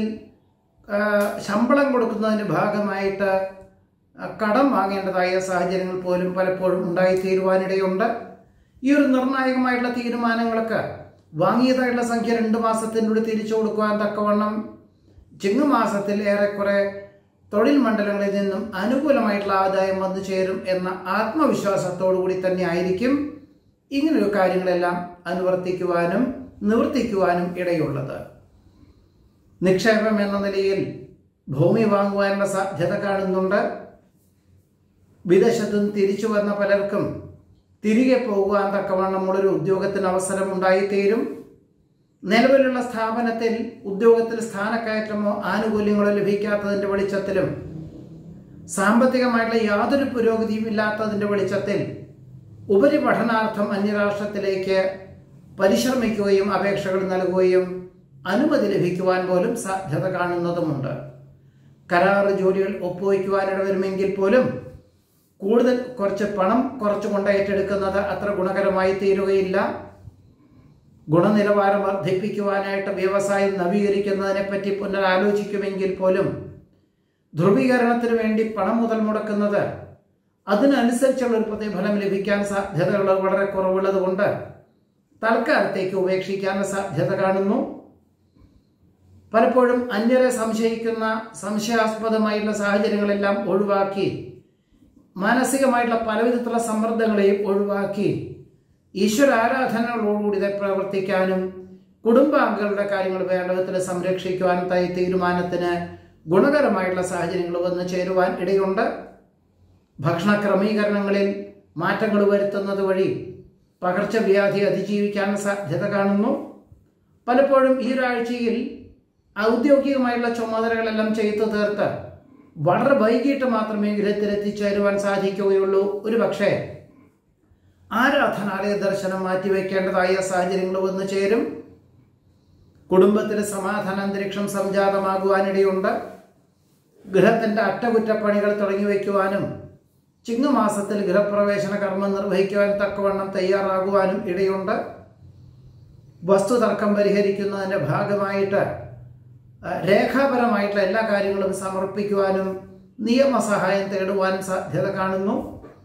ശമ്പളം കൊടുക്കുന്നതിന് ഭാഗമായിട്ട് കടം വാങ്ങേണ്ടതായ സാഹചര്യങ്ങൾ പോലും പലപ്പോഴും ഉണ്ടായിത്തീരുവാനിടയുണ്ട്. ഈ ഒരു നിർണായകമായിട്ടുള്ള തീരുമാനങ്ങൾക്ക് വാങ്ങിയതായിട്ടുള്ള സംഖ്യ രണ്ട് മാസത്തിനുള്ളിൽ തിരിച്ചു കൊടുക്കുവാൻ തക്കവണ്ണം ചിങ്ങമാസത്തിൽ ഏറെക്കുറെ തൊഴിൽ മണ്ഡലങ്ങളിൽ നിന്നും അനുകൂലമായിട്ടുള്ള ആദായം വന്നു ചേരും എന്ന ആത്മവിശ്വാസത്തോടു കൂടി തന്നെ ആയിരിക്കും ഇങ്ങനെയൊരു കാര്യങ്ങളെല്ലാം അനുവർത്തിക്കുവാനും നിവർത്തിക്കുവാനും ഇടയുള്ളത്. നിക്ഷേപം എന്ന നിലയിൽ ഭൂമി വാങ്ങുവാനുള്ള സാധ്യത കാണുന്നുണ്ട്. വിദേശത്തു നിന്ന് തിരിച്ചു വന്ന പലർക്കും തിരികെ പോകുവാൻ തക്കവണ്ണമുള്ളൊരു ഉദ്യോഗത്തിന് അവസരം ഉണ്ടായിത്തീരും. നിലവിലുള്ള സ്ഥാപനത്തിൽ ഉദ്യോഗത്തിൽ സ്ഥാനക്കയറ്റമോ ആനുകൂല്യങ്ങളോ ലഭിക്കാത്തതിൻ്റെ വെളിച്ചത്തിലും സാമ്പത്തികമായിട്ടുള്ള യാതൊരു പുരോഗതിയും ഇല്ലാത്തതിൻ്റെ വെളിച്ചത്തിൽ ഉപരിപഠനാർത്ഥം അന്യരാഷ്ട്രത്തിലേക്ക് പരിശ്രമിക്കുകയും അപേക്ഷകൾ നൽകുകയും അനുമതി ലഭിക്കുവാൻ പോലും സാധ്യത കാണുന്നതുമുണ്ട്. കരാറ് ജോലികൾ ഒപ്പുവയ്ക്കുവാനിട വരുമെങ്കിൽ പോലും കൂടുതൽ കുറച്ച് പണം കുറച്ചുകൊണ്ട് ഏറ്റെടുക്കുന്നത് അത്ര ഗുണകരമായി തീരുകയില്ല. ഗുണനിലവാരം വർദ്ധിപ്പിക്കുവാനായിട്ട് വ്യവസായം നവീകരിക്കുന്നതിനെപ്പറ്റി പുനരാലോചിക്കുമെങ്കിൽ പോലും ധ്രുവീകരണത്തിന് വേണ്ടി പണം മുതൽ മുടക്കുന്നത് അതിനനുസരിച്ചുള്ള ഒരു പ്രതിഫലം ലഭിക്കാൻ സാധ്യതകൾ വളരെ കുറവുള്ളത് കൊണ്ട് തൽക്കാലത്തേക്ക് ഉപേക്ഷിക്കാൻ സാധ്യത കാണുന്നു. പലപ്പോഴും അന്യരെ സംശയിക്കുന്ന സംശയാസ്പദമായിട്ടുള്ള സാഹചര്യങ്ങളെല്ലാം ഒഴിവാക്കി മാനസികമായിട്ടുള്ള പലവിധത്തിലുള്ള സമ്മർദ്ദങ്ങളെയും ഒഴിവാക്കി ഈശ്വര ആരാധനകളോടുകൂടി പ്രവർത്തിക്കാനും കുടുംബാംഗങ്ങളുടെ കാര്യങ്ങൾ വേണ്ട വിധത്തിൽ സംരക്ഷിക്കുവാനും തൈ തീരുമാനത്തിന് ഗുണകരമായിട്ടുള്ള സാഹചര്യങ്ങൾ വന്നു ചേരുവാൻ ഇടയുണ്ട്. ഭക്ഷണ ക്രമീകരണങ്ങളിൽ മാറ്റങ്ങൾ വരുത്തുന്നത് വഴി പകർച്ചവ്യാധി അതിജീവിക്കാൻ സാധ്യത കാണുന്നു. പലപ്പോഴും ഈ ഒരാഴ്ചയിൽ ഔദ്യോഗികമായിട്ടുള്ള ചുമതലകളെല്ലാം ചെയ്തു തീർത്ത് വളരെ വൈകിട്ട് മാത്രമേ ഗൃഹത്തിലെത്തിച്ചേരുവാൻ സാധിക്കുകയുള്ളൂ. ഒരു പക്ഷേ ആരാധനാലയ ദർശനം മാറ്റിവെക്കേണ്ടതായ സാഹചര്യങ്ങൾ വന്നു ചേരും. കുടുംബത്തിൽ സമാധാന അന്തരീക്ഷം സംജാതമാകുവാനിടയുണ്ട്. ഗൃഹത്തിന്റെ അറ്റകുറ്റപ്പണികൾ തുടങ്ങി വയ്ക്കുവാനും ചിങ്ങമാസത്തിൽ ഗൃഹപ്രവേശന കർമ്മം നിർവഹിക്കുവാൻ തക്കവണ്ണം തയ്യാറാകുവാനും ഇടയുണ്ട്. വസ്തുതർക്കം പരിഹരിക്കുന്നതിൻ്റെ ഭാഗമായിട്ട് രേഖാപരമായിട്ടുള്ള എല്ലാ കാര്യങ്ങളും സമർപ്പിക്കുവാനും നിയമസഹായം തേടുവാനും സാധ്യത കാണുന്നു.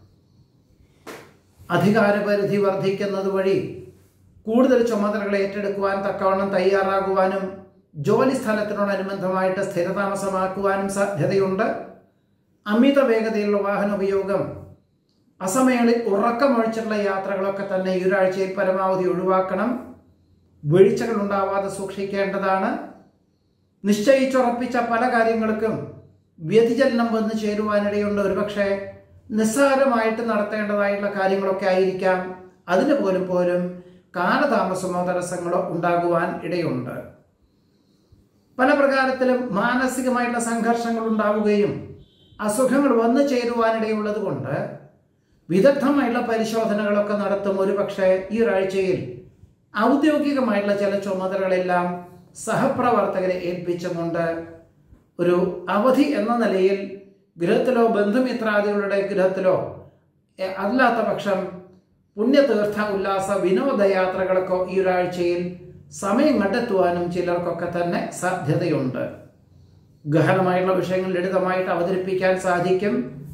അധികാരപരിധി വർദ്ധിക്കുന്നത് വഴി കൂടുതൽ ചുമതലകൾ ഏറ്റെടുക്കുവാൻ തക്കവണ്ണം തയ്യാറാകുവാനും ജോലി സ്ഥലത്തിനോടനുബന്ധമായിട്ട് സ്ഥിരതാമസമാക്കുവാനും സാധ്യതയുണ്ട്. അമിത വേഗതയിലുള്ള വാഹന ഉപയോഗം, അസമയങ്ങളിൽ ഉറക്കമൊഴിച്ചിട്ടുള്ള യാത്രകളൊക്കെ തന്നെ ഈ ഒരാഴ്ചയിൽ പരമാവധി ഒഴിവാക്കണം. വീഴ്ചകൾ ഉണ്ടാവാതെ സൂക്ഷിക്കേണ്ടതാണ്. നിശ്ചയിച്ചുറപ്പിച്ച പല കാര്യങ്ങൾക്കും വ്യതിചലനം വന്നു ചേരുവാനിടയുണ്ട്. ഒരുപക്ഷെ നിസ്സാരമായിട്ട് നടത്തേണ്ടതായിട്ടുള്ള കാര്യങ്ങളൊക്കെ ആയിരിക്കാം അതിന് പോലും പോലും കാലതാമസമോ തടസ്സങ്ങളോ ഉണ്ടാകുവാൻ ഇടയുണ്ട്. പല പ്രകാരത്തിലും മാനസികമായിട്ടുള്ള സംഘർഷങ്ങൾ ഉണ്ടാവുകയും അസുഖങ്ങൾ വന്നു ചേരുവാനിടയുള്ളത് കൊണ്ട് വിദഗ്ധമായിട്ടുള്ള പരിശോധനകളൊക്കെ നടത്തും. ഒരു പക്ഷേ ഈ ഒരാഴ്ചയിൽ ഔദ്യോഗികമായിട്ടുള്ള ചില ചുമതലകളെല്ലാം സഹപ്രവർത്തകരെ ഏൽപ്പിച്ചുകൊണ്ട് ഒരു അവധി എന്ന നിലയിൽ ഗൃഹത്തിലോ ബന്ധുമിത്രാദികളുടെ ഗൃഹത്തിലോ അല്ലാത്ത പക്ഷം പുണ്യതീർത്ഥ ഉല്ലാസ വിനോദയാത്രകൾക്കോ ഈ ഒരാഴ്ചയിൽ സമയം കണ്ടെത്തുവാനും ചിലർക്കൊക്കെ തന്നെ സാധ്യതയുണ്ട്. ഗഹനമായിട്ടുള്ള വിഷയങ്ങൾ ലളിതമായിട്ട് അവതരിപ്പിക്കാൻ സാധിക്കും.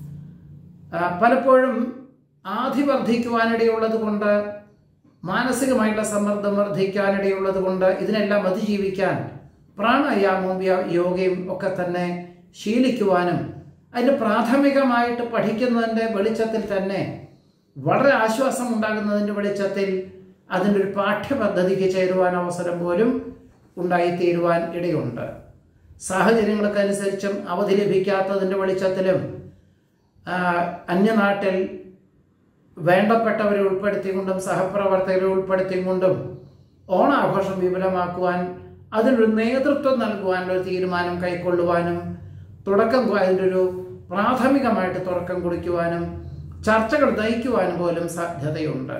പലപ്പോഴും ആധി വർദ്ധിക്കുവാനിടയുള്ളത് കൊണ്ട്, മാനസികമായിട്ടുള്ള സമ്മർദ്ദം വർദ്ധിക്കാനിടയുള്ളത് കൊണ്ട് ഇതിനെല്ലാം അതിജീവിക്കാൻ പ്രാണായാമവും യോഗയും ഒക്കെ തന്നെ ശീലിക്കുവാനും അതിന് പ്രാഥമികമായിട്ട് പഠിക്കുന്നതിൻ്റെ വെളിച്ചത്തിൽ തന്നെ വളരെ ആശ്വാസം ഉണ്ടാകുന്നതിൻ്റെ വെളിച്ചത്തിൽ അതിൻ്റെ ഒരു പാഠ്യപദ്ധതിക്ക് ചേരുവാൻ അവസരം പോലും ഉണ്ടായിത്തീരുവാൻ ഇടയുണ്ട്. സാഹചര്യങ്ങൾക്കനുസരിച്ചും അവധി ലഭിക്കാത്തതിൻ്റെ വെളിച്ചത്തിലും അന്യനാട്ടിൽ വേണ്ടപ്പെട്ടവരെ ഉൾപ്പെടുത്തിക്കൊണ്ടും സഹപ്രവർത്തകരെ ഉൾപ്പെടുത്തിക്കൊണ്ടും ഓണാഘോഷം വിപുലമാക്കുവാൻ അതിനൊരു നേതൃത്വം നൽകുവാനുള്ള ഒരു തീരുമാനം കൈക്കൊള്ളുവാനും തുടക്കം അതിൻ്റെ ഒരു പ്രാഥമികമായിട്ട് തുടക്കം കുറിക്കുവാനും ചർച്ചകൾ നയിക്കുവാനും പോലും സാധ്യതയുണ്ട്.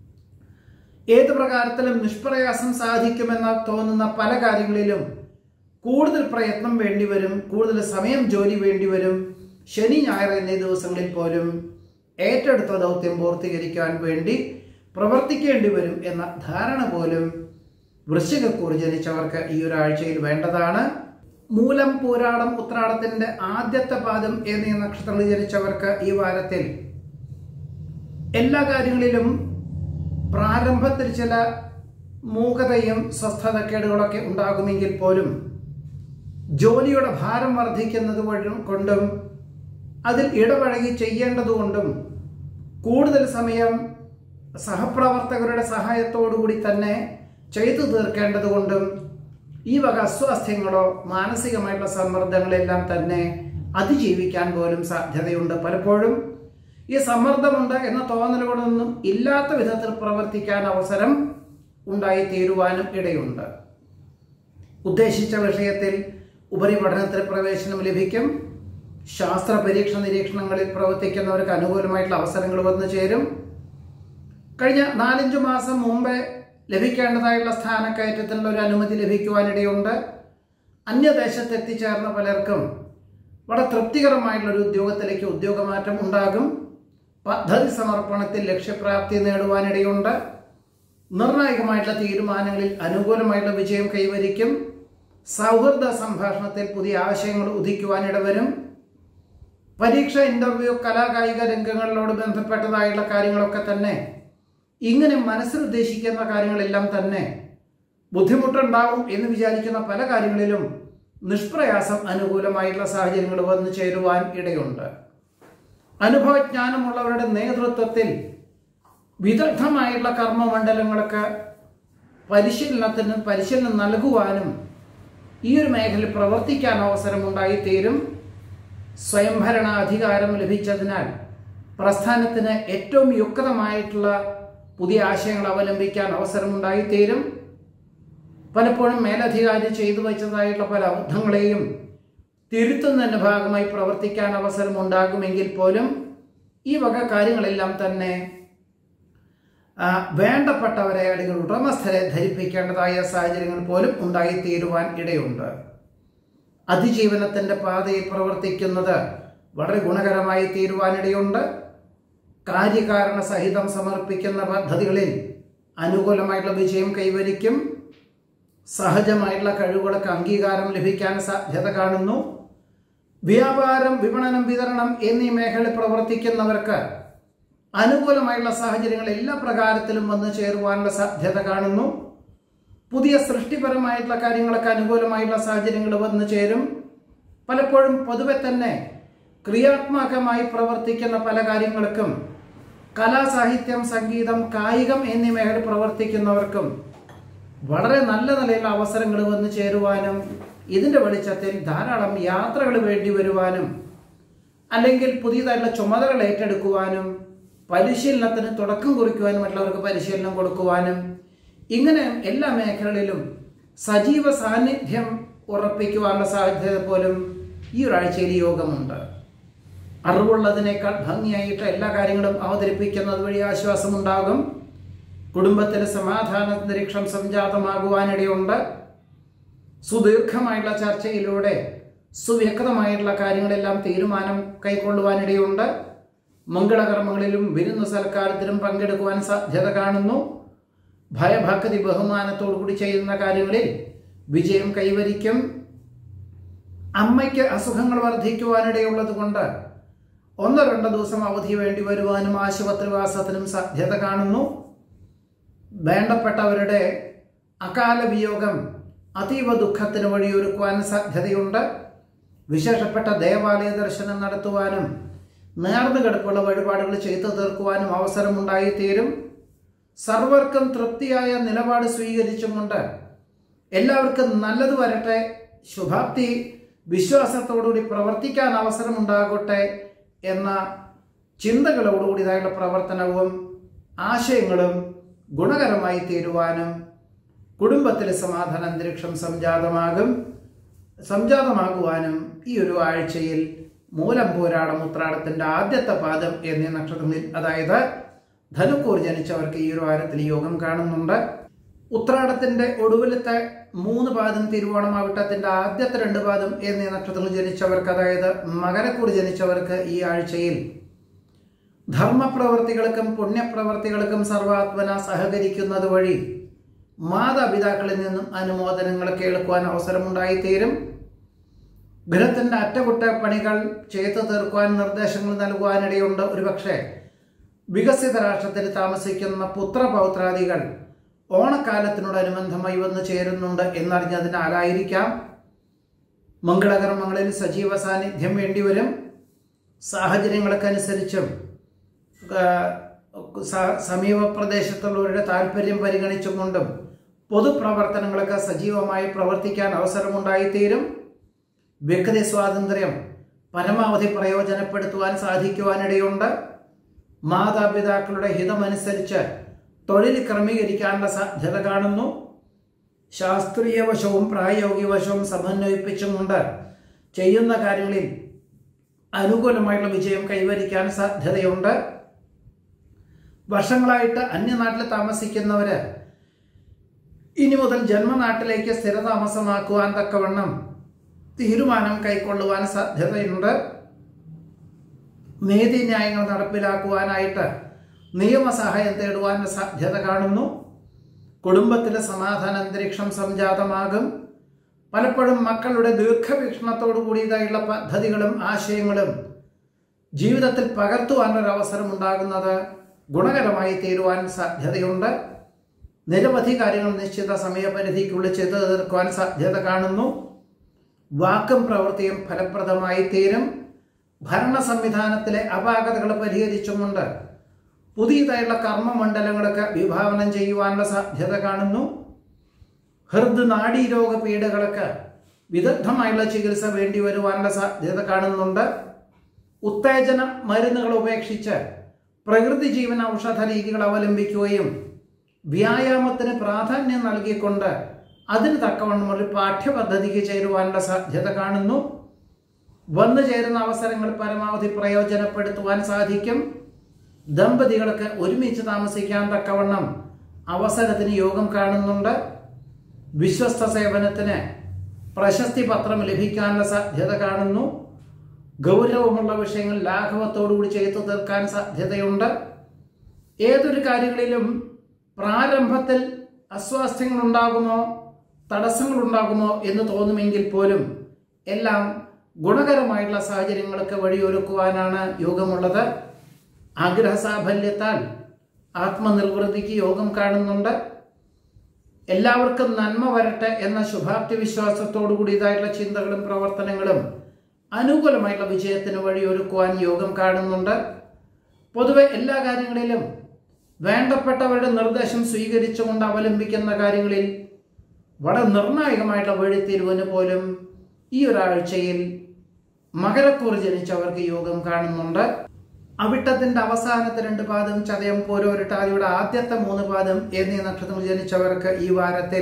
ഏത് പ്രകാരത്തിലും നിഷ്പ്രയാസം സാധിക്കുമെന്ന് തോന്നുന്ന പല കാര്യങ്ങളിലും കൂടുതൽ പ്രയത്നം വേണ്ടിവരും, കൂടുതൽ സമയം ജോലി വേണ്ടിവരും. ശനി ഞായർ എന്നീ ദിവസങ്ങളിൽ പോലും ഏറ്റെടുത്ത ദൗത്യം പൂർത്തീകരിക്കാൻ വേണ്ടി പ്രവർത്തിക്കേണ്ടി വരും എന്ന ധാരണ പോലും വൃശ്ചികക്കൂർ ജനിച്ചവർക്ക് ഈ ഒരാഴ്ചയിൽ വേണ്ടതാണ്. മൂലം, പൂരാടം, ഉത്രാടത്തിന്റെ ആദ്യത്തെ പാദം എന്നീ നക്ഷത്രങ്ങളിൽ ജനിച്ചവർക്ക് ഈ വാരത്തിൽ എല്ലാ കാര്യങ്ങളിലും പ്രാരംഭത്തിൽ ചില മൂകതയും സ്വസ്ഥതക്കേടുകളൊക്കെ ഉണ്ടാകുമെങ്കിൽ പോലും ജോലിയുടെ ഭാരം വർദ്ധിക്കുന്നത് കൊണ്ടും അതിൽ ഇടപഴകി ചെയ്യേണ്ടതുകൊണ്ടും കൂടുതൽ സമയം സഹപ്രവർത്തകരുടെ സഹായത്തോടുകൂടി തന്നെ ചെയ്തു തീർക്കേണ്ടതുകൊണ്ടും ഈ വക അസ്വാസ്ഥ്യങ്ങളോ മാനസികമായിട്ടുള്ള സമ്മർദ്ദങ്ങളെല്ലാം തന്നെ അതിജീവിക്കാൻ പോലും സാധ്യതയുണ്ട്. പലപ്പോഴും ഈ സമ്മർദ്ദമുണ്ട് എന്ന തോന്നലുകളൊന്നും ഇല്ലാത്ത വിധത്തിൽ പ്രവർത്തിക്കാൻ അവസരം ഉണ്ടായിത്തീരുവാനും ഇടയുണ്ട്. ഉദ്ദേശിച്ച വിഷയത്തിൽ ഉപരിപഠനത്തിൽ പ്രവേശനം ലഭിക്കും. ശാസ്ത്ര പരീക്ഷ നിരീക്ഷണങ്ങളിൽ പ്രവർത്തിക്കുന്നവർക്ക് അനുകൂലമായിട്ടുള്ള അവസരങ്ങൾ വന്നു ചേരും. കഴിഞ്ഞ നാലഞ്ചു മാസം മുമ്പ് ലഭിക്കേണ്ടതായുള്ള സ്ഥാനക്കയറ്റത്തിനുള്ള ഒരു അനുമതി ലഭിക്കുവാനിടയുണ്ട്. അന്യദേശത്ത് എത്തിച്ചേർന്ന പലർക്കും വളരെ തൃപ്തികരമായിട്ടുള്ളൊരു ഉദ്യോഗത്തിലേക്ക് ഉദ്യോഗമാറ്റം ഉണ്ടാകും. പദ്ധതി സമർപ്പണത്തിൽ ലക്ഷ്യപ്രാപ്തി നേടുവാനിടയുണ്ട്. നിർണായകമായിട്ടുള്ള തീരുമാനങ്ങളിൽ അനുകൂലമായിട്ടുള്ള വിജയം കൈവരിക്കും. സൗഹൃദ സംഭാഷണത്തിൽ പുതിയ ആശയങ്ങൾ ഉദിക്കുവാനിടവരും. പരീക്ഷ, ഇന്റർവ്യൂ, കലാകായിക രംഗങ്ങളിലോട് ബന്ധപ്പെട്ടതായുള്ള കാര്യങ്ങളൊക്കെ തന്നെ ഇങ്ങനെ മനസ്സിൽ ഉദ്ദേശിക്കുന്ന കാര്യങ്ങളെല്ലാം തന്നെ ബുദ്ധിമുട്ടുണ്ടാവും എന്ന് വിചാരിക്കുന്ന പല കാര്യങ്ങളിലും നിഷ്പ്രയാസം അനുകൂലമായിട്ടുള്ള സാഹചര്യങ്ങൾ വന്നു ചേരുവാൻ ഇടയുണ്ട്. അനുഭവജ്ഞാനമുള്ളവരുടെ നേതൃത്വത്തിൽ വിദഗ്ധമായിട്ടുള്ള കർമ്മമണ്ഡലങ്ങൾക്ക് പരിശീലനത്തിന് പരിശീലനം നൽകുവാനും ഈ ഒരു മേഖലയിൽ പ്രവർത്തിക്കാൻ അവസരമുണ്ടായിത്തീരും. സ്വയംഭരണാധികാരം ലഭിച്ചതിനാൽ പ്രസ്ഥാനത്തിന് ഏറ്റവും യുക്തമായിട്ടുള്ള പുതിയ ആശയങ്ങൾ അവലംബിക്കാൻ അവസരമുണ്ടായിത്തീരും. പലപ്പോഴും മേലധികാരി ചെയ്തു വച്ചതായിട്ടുള്ള പല അബദ്ധങ്ങളെയും തിരുത്തുന്നതിൻ്റെ ഭാഗമായി പ്രവർത്തിക്കാൻ അവസരം ഉണ്ടാകുമെങ്കിൽ പോലും ഈ വക കാര്യങ്ങളെല്ലാം തന്നെ വേണ്ടപ്പെട്ടവരെ അല്ലെങ്കിൽ ഉടമസ്ഥരെ ധരിപ്പിക്കേണ്ടതായ സാഹചര്യങ്ങൾ പോലും ഉണ്ടായിത്തീരുവാൻ ഇടയുണ്ട്. അതിജീവനത്തിൻ്റെ പാതയിൽ പ്രവർത്തിക്കുന്നത് വളരെ ഗുണകരമായി തീരുവാനിടയുണ്ട്. കാര്യകാരണ സഹിതം സമർപ്പിക്കുന്ന പദ്ധതികളിൽ അനുകൂലമായിട്ടുള്ള വിജയം കൈവരിക്കും. സഹജമായിട്ടുള്ള കഴിവുകൾക്ക് അംഗീകാരം ലഭിക്കാൻ സാധ്യത കാണുന്നു. വ്യാപാരം, വിപണനം, വിതരണം എന്നീ മേഖലയിൽ പ്രവർത്തിക്കുന്നവർക്ക് അനുകൂലമായിട്ടുള്ള സാഹചര്യങ്ങൾ എല്ലാ പ്രകാരത്തിലും വന്നു ചേരുവാനുള്ള സാധ്യത കാണുന്നു. പുതിയ സൃഷ്ടിപരമായിട്ടുള്ള കാര്യങ്ങൾക്ക് അനുകൂലമായിട്ടുള്ള സാഹചര്യങ്ങൾ വന്നു ചേരും. പലപ്പോഴും പൊതുവെ തന്നെ ക്രിയാത്മകമായി പ്രവർത്തിക്കുന്ന പല കാര്യങ്ങൾക്കും കലാ, സാഹിത്യം, സംഗീതം, കായികം എന്നീ മേഖല പ്രവർത്തിക്കുന്നവർക്കും വളരെ നല്ല നിലയിലുള്ള അവസരങ്ങൾ വന്നു ചേരുവാനും ഇതിൻ്റെ വെളിച്ചത്തിൽ ധാരാളം യാത്രകൾ വേണ്ടി വരുവാനും അല്ലെങ്കിൽ പുതിയതായിട്ടുള്ള ചുമതലകൾ ഏറ്റെടുക്കുവാനും പരിശീലനത്തിന് തുടക്കം കുറിക്കുവാനും മറ്റുള്ളവർക്ക് പരിശീലനം കൊടുക്കുവാനും ഇങ്ങനെ എല്ലാ മേഖലകളിലും സജീവ സാന്നിധ്യം ഉറപ്പിക്കുവാനുള്ള സാധ്യത പോലും ഈ ഒരാഴ്ചയിൽ യോഗമുണ്ട്. അറിവുള്ളതിനേക്കാൾ ഭംഗിയായിട്ട് എല്ലാ കാര്യങ്ങളും അവതരിപ്പിക്കുന്നത് വഴി ആശ്വാസമുണ്ടാകും. കുടുംബത്തിൽ സമാധാന അന്തരീക്ഷം സംജാതമാകുവാനിടയുണ്ട്. സുദീർഘമായിട്ടുള്ള ചർച്ചയിലൂടെ സുവ്യക്തമായിട്ടുള്ള കാര്യങ്ങളെല്ലാം തീരുമാനം കൈക്കൊള്ളുവാനിടയുണ്ട്. മംഗളകർമ്മങ്ങളിലും വിരുന്നു സൽക്കാരത്തിലും പങ്കെടുക്കുവാൻ സാധ്യത കാണുന്നു. ഭയഭക്തി ബഹുമാനത്തോടുകൂടി ചെയ്യുന്ന കാര്യങ്ങളിൽ വിജയം കൈവരിക്കും. അമ്മയ്ക്ക് അസുഖങ്ങൾ വർദ്ധിക്കുവാനിടയുള്ളത് കൊണ്ട് ഒന്നോ രണ്ടോ ദിവസം അവധി വേണ്ടി വരുവാനും ആശുപത്രിവാസത്തിനും സാധ്യത കാണുന്നു. വേണ്ടപ്പെട്ടവരുടെ അകാല വിയോഗം അതീവ ദുഃഖത്തിന് വഴിയൊരുക്കുവാൻ സാധ്യതയുണ്ട്. വിശേഷപ്പെട്ട ദേവാലയ ദർശനം നടത്തുവാനും നേർന്നു കിടപ്പുള്ള വഴിപാടുകൾ ചെയ്തു തീർക്കുവാനും അവസരമുണ്ടായിത്തീരും. സർവർക്കും തൃപ്തിയായ നിലപാട് സ്വീകരിച്ചുകൊണ്ട് എല്ലാവർക്കും നല്ലത് വരട്ടെ, ശുഭാപ്തി വിശ്വാസത്തോടുകൂടി പ്രവർത്തിക്കാൻ അവസരമുണ്ടാകട്ടെ എന്ന ചിന്തകളോടുകൂടിയതായുള്ള പ്രവർത്തനവും ആശയങ്ങളും ഗുണകരമായി തീരുവാനും കുടുംബത്തിലെ സമാധാന അന്തരീക്ഷം സംജാതമാകും സംജാതമാകുവാനും ഈ ഒരു ആഴ്ചയിൽ മൂലം പോരാടം ഉത്രാടത്തിന്റെ ആദ്യത്തെ പാദം എന്നീ നക്ഷത്രങ്ങളിൽ, അതായത് ധനുക്കൂർ ജനിച്ചവർക്ക് ഈ ഒരു വാരത്തിൽ യോഗം കാണുന്നുണ്ട്. ഉത്രാടത്തിന്റെ ഒടുവിലത്തെ മൂന്ന് പാദം, തിരുവോണമാവിട്ടത്തിന്റെ ആദ്യത്തെ രണ്ട് പാദം എന്നീ നക്ഷത്രങ്ങളിൽ ജനിച്ചവർക്ക്, അതായത് മകരക്കൂർ ജനിച്ചവർക്ക് ഈ ആഴ്ചയിൽ ധർമ്മപ്രവർത്തികൾക്കും പുണ്യപ്രവർത്തികൾക്കും സർവാത്മന സഹകരിക്കുന്നത് വഴി മാതാപിതാക്കളിൽ നിന്നും അനുമോദനങ്ങൾ കേൾക്കുവാൻ അവസരമുണ്ടായിത്തീരും. ഗൃഹത്തിന്റെ അറ്റകുറ്റപ്പണികൾ ചെയ്തു തീർക്കുവാൻ നിർദ്ദേശങ്ങൾ നൽകുവാനിടയുണ്ട്. ഒരുപക്ഷെ വികസിത രാഷ്ട്രത്തിൽ താമസിക്കുന്ന പുത്രപൗത്രാദികൾ ഓണക്കാലത്തിനോടനുബന്ധമായി വന്നു ചേരുന്നുണ്ട് എന്നറിഞ്ഞതിനാലായിരിക്കാം. മംഗളകർമ്മങ്ങളിൽ സജീവ സാന്നിധ്യം വേണ്ടിവരും. സാഹചര്യങ്ങൾക്കനുസരിച്ചും സമീപ പ്രദേശത്തുള്ളവരുടെ താല്പര്യം പരിഗണിച്ചുകൊണ്ടും പൊതുപ്രവർത്തനങ്ങളൊക്കെ സജീവമായി പ്രവർത്തിക്കാൻ അവസരമുണ്ടായിത്തീരും. വ്യക്തി സ്വാതന്ത്ര്യം പരമാവധി പ്രയോജനപ്പെടുത്തുവാൻ സാധിക്കുവാനിടയുണ്ട്. മാതാപിതാക്കളുടെ ഹിതമനുസരിച്ച് തൊഴിൽ ക്രമീകരിക്കാനുള്ള സാധ്യത കാണുന്നു. ശാസ്ത്രീയ വശവും പ്രായോഗിക വശവും സമന്വയിപ്പിച്ചുകൊണ്ട് ചെയ്യുന്ന കാര്യങ്ങളിൽ അനുകൂലമായിട്ടുള്ള വിജയം കൈവരിക്കാൻ സാധ്യതയുണ്ട്. വർഷങ്ങളായിട്ട് അന്യനാട്ടിൽ താമസിക്കുന്നവര് ഇനി മുതൽ ജന്മനാട്ടിലേക്ക് സ്ഥിരതാമസമാക്കുവാൻ തക്കവണ്ണം തീരുമാനം കൈക്കൊള്ളുവാൻ സാധ്യതയുണ്ട്. നീതിന്യായങ്ങൾ നടപ്പിലാക്കുവാനായിട്ട് നിയമസഹായം തേടുവാൻ സാധ്യത കാണുന്നു. കുടുംബത്തിലെ സമാധാന അന്തരീക്ഷം സംജാതമാകും. പലപ്പോഴും മക്കളുടെ ദീർഘവീക്ഷണത്തോടു കൂടിയതായുള്ള പദ്ധതികളും ആശയങ്ങളും ജീവിതത്തിൽ പകർത്തുവാനൊരു അവസരം ഉണ്ടാകുന്നത് ഗുണകരമായി തീരുവാൻ സാധ്യതയുണ്ട്. നിരവധി കാര്യങ്ങൾ നിശ്ചിത സമയപരിധിക്കുള്ളിൽ ചെയ്തു തീർക്കുവാൻ സാധ്യത കാണുന്നു. വാക്കും പ്രവൃത്തിയും ഫലപ്രദമായി തീരും. ഭരണ സംവിധാനത്തിലെ അപാകതകൾ പരിഹരിച്ചുകൊണ്ട് പുതിയതായുള്ള കർമ്മമണ്ഡലങ്ങളൊക്കെ വിഭാവനം ചെയ്യുവാനുള്ള സാധ്യത കാണുന്നു. ഹൃദ് നാഡീരോഗ പീഡകൾക്ക് വിദഗ്ധമായുള്ള ചികിത്സ വേണ്ടി വരുവാനുള്ള സാധ്യത കാണുന്നുണ്ട്. ഉത്തേജന മരുന്നുകൾ ഉപേക്ഷിച്ച് പ്രകൃതി ജീവന ഔഷധ രീതികൾ അവലംബിക്കുകയും വ്യായാമത്തിന് പ്രാധാന്യം നൽകിക്കൊണ്ട് അതിന് തക്കവണ്ണം ഒരു പാഠ്യപദ്ധതിക്ക് ചേരുവാനുള്ള സാധ്യത കാണുന്നു. വന്നു ചേരുന്ന അവസരങ്ങൾ പരമാവധി പ്രയോജനപ്പെടുത്തുവാൻ സാധിക്കും. ദമ്പതികൾക്ക് ഒരുമിച്ച് താമസിക്കാൻ തക്കവണ്ണം അവസരത്തിന് യോഗം കാണുന്നുണ്ട്. വിശ്വസ്ത സേവനത്തിന് പ്രശസ്തി പത്രം ലഭിക്കാനുള്ള സാധ്യത കാണുന്നു. ഗൗരവമുള്ള വിഷയങ്ങൾ ലാഘവത്തോടുകൂടി ചെയ്തു തീർക്കാൻ സാധ്യതയുണ്ട്. ഏതൊരു കാര്യങ്ങളിലും പ്രാരംഭത്തിൽ അസ്വാസ്ഥ്യങ്ങൾ ഉണ്ടാകുമോ, തടസ്സങ്ങൾ ഉണ്ടാകുമോ എന്ന് തോന്നുമെങ്കിൽ പോലും എല്ലാം ഗുണകരമായിട്ടുള്ള സാഹചര്യങ്ങൾക്ക് വഴിയൊരുക്കുവാനാണ് യോഗമുള്ളത്. ആഗ്രഹ സാഫല്യത്താൽ ആത്മനിർവൃത്തിക്ക് യോഗം കാണുന്നുണ്ട്. എല്ലാവർക്കും നന്മ വരട്ടെ എന്ന ശുഭാപ്തി വിശ്വാസത്തോടു കൂടിയതായിട്ടുള്ള ചിന്തകളും പ്രവർത്തനങ്ങളും അനുകൂലമായിട്ടുള്ള വിജയത്തിന് വഴിയൊരുക്കുവാൻ യോഗം കാണുന്നുണ്ട്. പൊതുവെ എല്ലാ കാര്യങ്ങളിലും വേണ്ടപ്പെട്ടവരുടെ നിർദ്ദേശം സ്വീകരിച്ചുകൊണ്ട് അവലംബിക്കുന്ന കാര്യങ്ങളിൽ വളരെ നിർണായകമായിട്ടുള്ള വഴിത്തിരിവിന് പോലും ഈ ഒരാഴ്ചയിൽ മകരക്കൂർ ജനിച്ചവർക്ക് യോഗം കാണുന്നുണ്ട്. അവിട്ടത്തിന്റെ അവസാനത്തെ രണ്ട് പാദം, ചതയം പോരോരുട്ടാതിയുടെ ആദ്യത്തെ മൂന്ന് പാദം എന്നീ നക്ഷത്രങ്ങൾ ജനിച്ചവർക്ക് ഈ വാരത്തിൽ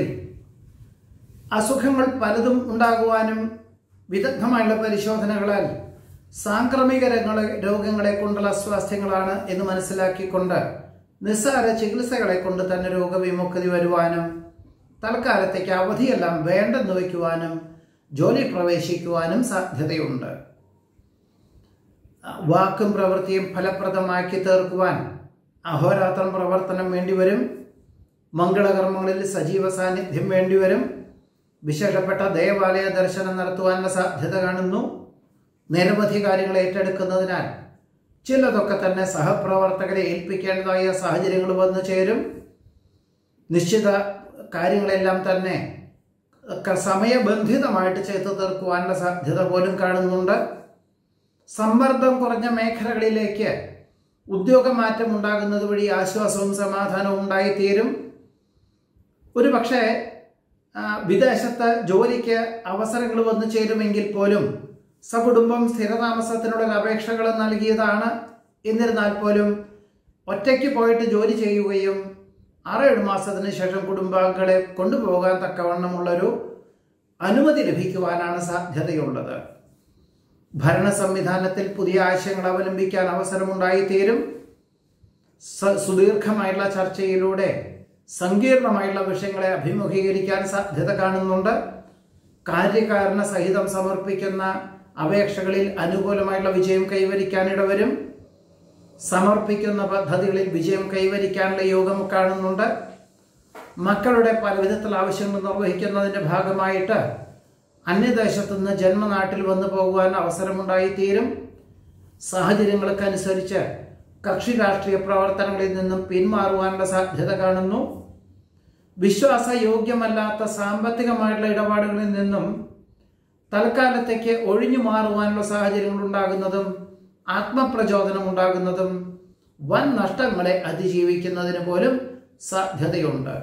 അസുഖങ്ങൾ പലതും ഉണ്ടാകുവാനും വിദഗ്ധമായുള്ള പരിശോധനകളാൽ സാംക്രമിക രോഗങ്ങളെ കൊണ്ടുള്ള അസ്വാസ്ഥ്യങ്ങളാണ് എന്ന് മനസ്സിലാക്കിക്കൊണ്ട് നിസ്സാര ചികിത്സകളെ കൊണ്ട് തന്നെ രോഗവിമുക്തി വരുവാനും തൽക്കാലത്തേക്ക് അവധിയെല്ലാം വേണ്ടെന്ന് വയ്ക്കുവാനും ജോലി പ്രവേശിക്കുവാനും സാധ്യതയുണ്ട്. വാക്കും പ്രവൃത്തിയും ഫലപ്രദമാക്കി തീർക്കുവാൻ അഹോരാത്രം പ്രവർത്തനം വേണ്ടിവരും. മംഗളകർമ്മങ്ങളിൽ സജീവ സാന്നിധ്യം വേണ്ടിവരും. വിശേഷപ്പെട്ട ദേവാലയ ദർശനം നടത്തുവാനുള്ള സാധ്യത കാണുന്നു. നിരവധി കാര്യങ്ങൾ ഏറ്റെടുക്കുന്നതിനാൽ ചിലതൊക്കെ തന്നെ സഹപ്രവർത്തകരെ ഏൽപ്പിക്കേണ്ടതായ സാഹചര്യങ്ങൾ വന്നു ചേരും. നിശ്ചിത കാര്യങ്ങളെല്ലാം തന്നെ സമയബന്ധിതമായിട്ട് ചെയ്തു തീർക്കുവാനുള്ള സാധ്യത പോലും കാണുന്നുണ്ട്. സമ്മർദ്ദം കുറഞ്ഞ മേഖലകളിലേക്ക് ഉദ്യോഗമാറ്റം ഉണ്ടാകുന്നത് വഴി ആശ്വാസവും സമാധാനവും ഉണ്ടായിത്തീരും. ഒരു പക്ഷേ വിദേശത്ത് ജോലിക്ക് അവസരങ്ങൾ വന്നു ചേരുമെങ്കിൽ പോലും സകുടുംബം സ്ഥിരതാമസത്തിനുള്ള അപേക്ഷകൾ നൽകിയതാണ്. എന്നിരുന്നാൽ പോലും ഒറ്റയ്ക്ക് പോയിട്ട് ജോലി ചെയ്യുകയും ആറേഴ് മാസത്തിന് ശേഷം കുടുംബാംഗങ്ങളെ കൊണ്ടുപോകാൻ തക്കവണ്ണമുള്ളൊരു അനുമതി ലഭിക്കുവാനാണ് സാധ്യതയുള്ളത്. ഭരണ സംവിധാനത്തിൽ പുതിയ ആശയങ്ങൾ അവലംബിക്കാൻ അവസരമുണ്ടായിത്തീരും. സുദീർഘമായുള്ള ചർച്ചയിലൂടെ സങ്കീർണമായുള്ള വിഷയങ്ങളെ അഭിമുഖീകരിക്കാൻ സാധ്യത കാണുന്നുണ്ട്. കാര്യകാരണ സഹിതം സമർപ്പിക്കുന്ന അപേക്ഷകളിൽ അനുകൂലമായുള്ള വിജയം കൈവരിക്കാൻ ഇടവരും. സമർപ്പിക്കുന്ന പദ്ധതികളിൽ വിജയം കൈവരിക്കാനുള്ള യോഗം കാണുന്നുണ്ട്. മക്കളുടെ പല വിധത്തിലുള്ള ആവശ്യങ്ങൾ നിർവഹിക്കുന്നതിൻ്റെ ഭാഗമായിട്ട് അന്യദേശത്തു നിന്ന് ജന്മനാട്ടിൽ വന്നു പോകുവാൻ അവസരമുണ്ടായിത്തീരും. സാഹചര്യങ്ങൾക്കനുസരിച്ച് കക്ഷി രാഷ്ട്രീയ പ്രവർത്തനങ്ങളിൽ നിന്നും പിന്മാറുവാനുള്ള സാധ്യത കാണുന്നു. വിശ്വാസയോഗ്യമല്ലാത്ത സാമ്പത്തികമായിട്ടുള്ള ഇടപാടുകളിൽ നിന്നും തൽക്കാലത്തേക്ക് ഒഴിഞ്ഞു മാറുവാനുള്ള സാഹചര്യങ്ങൾ ഉണ്ടാകുന്നതും ആത്മപ്രചോദനം ഉണ്ടാകുന്നതും വൻ നഷ്ടങ്ങളെ അതിജീവിക്കുന്നതിന് പോലും സാധ്യതയുണ്ട്.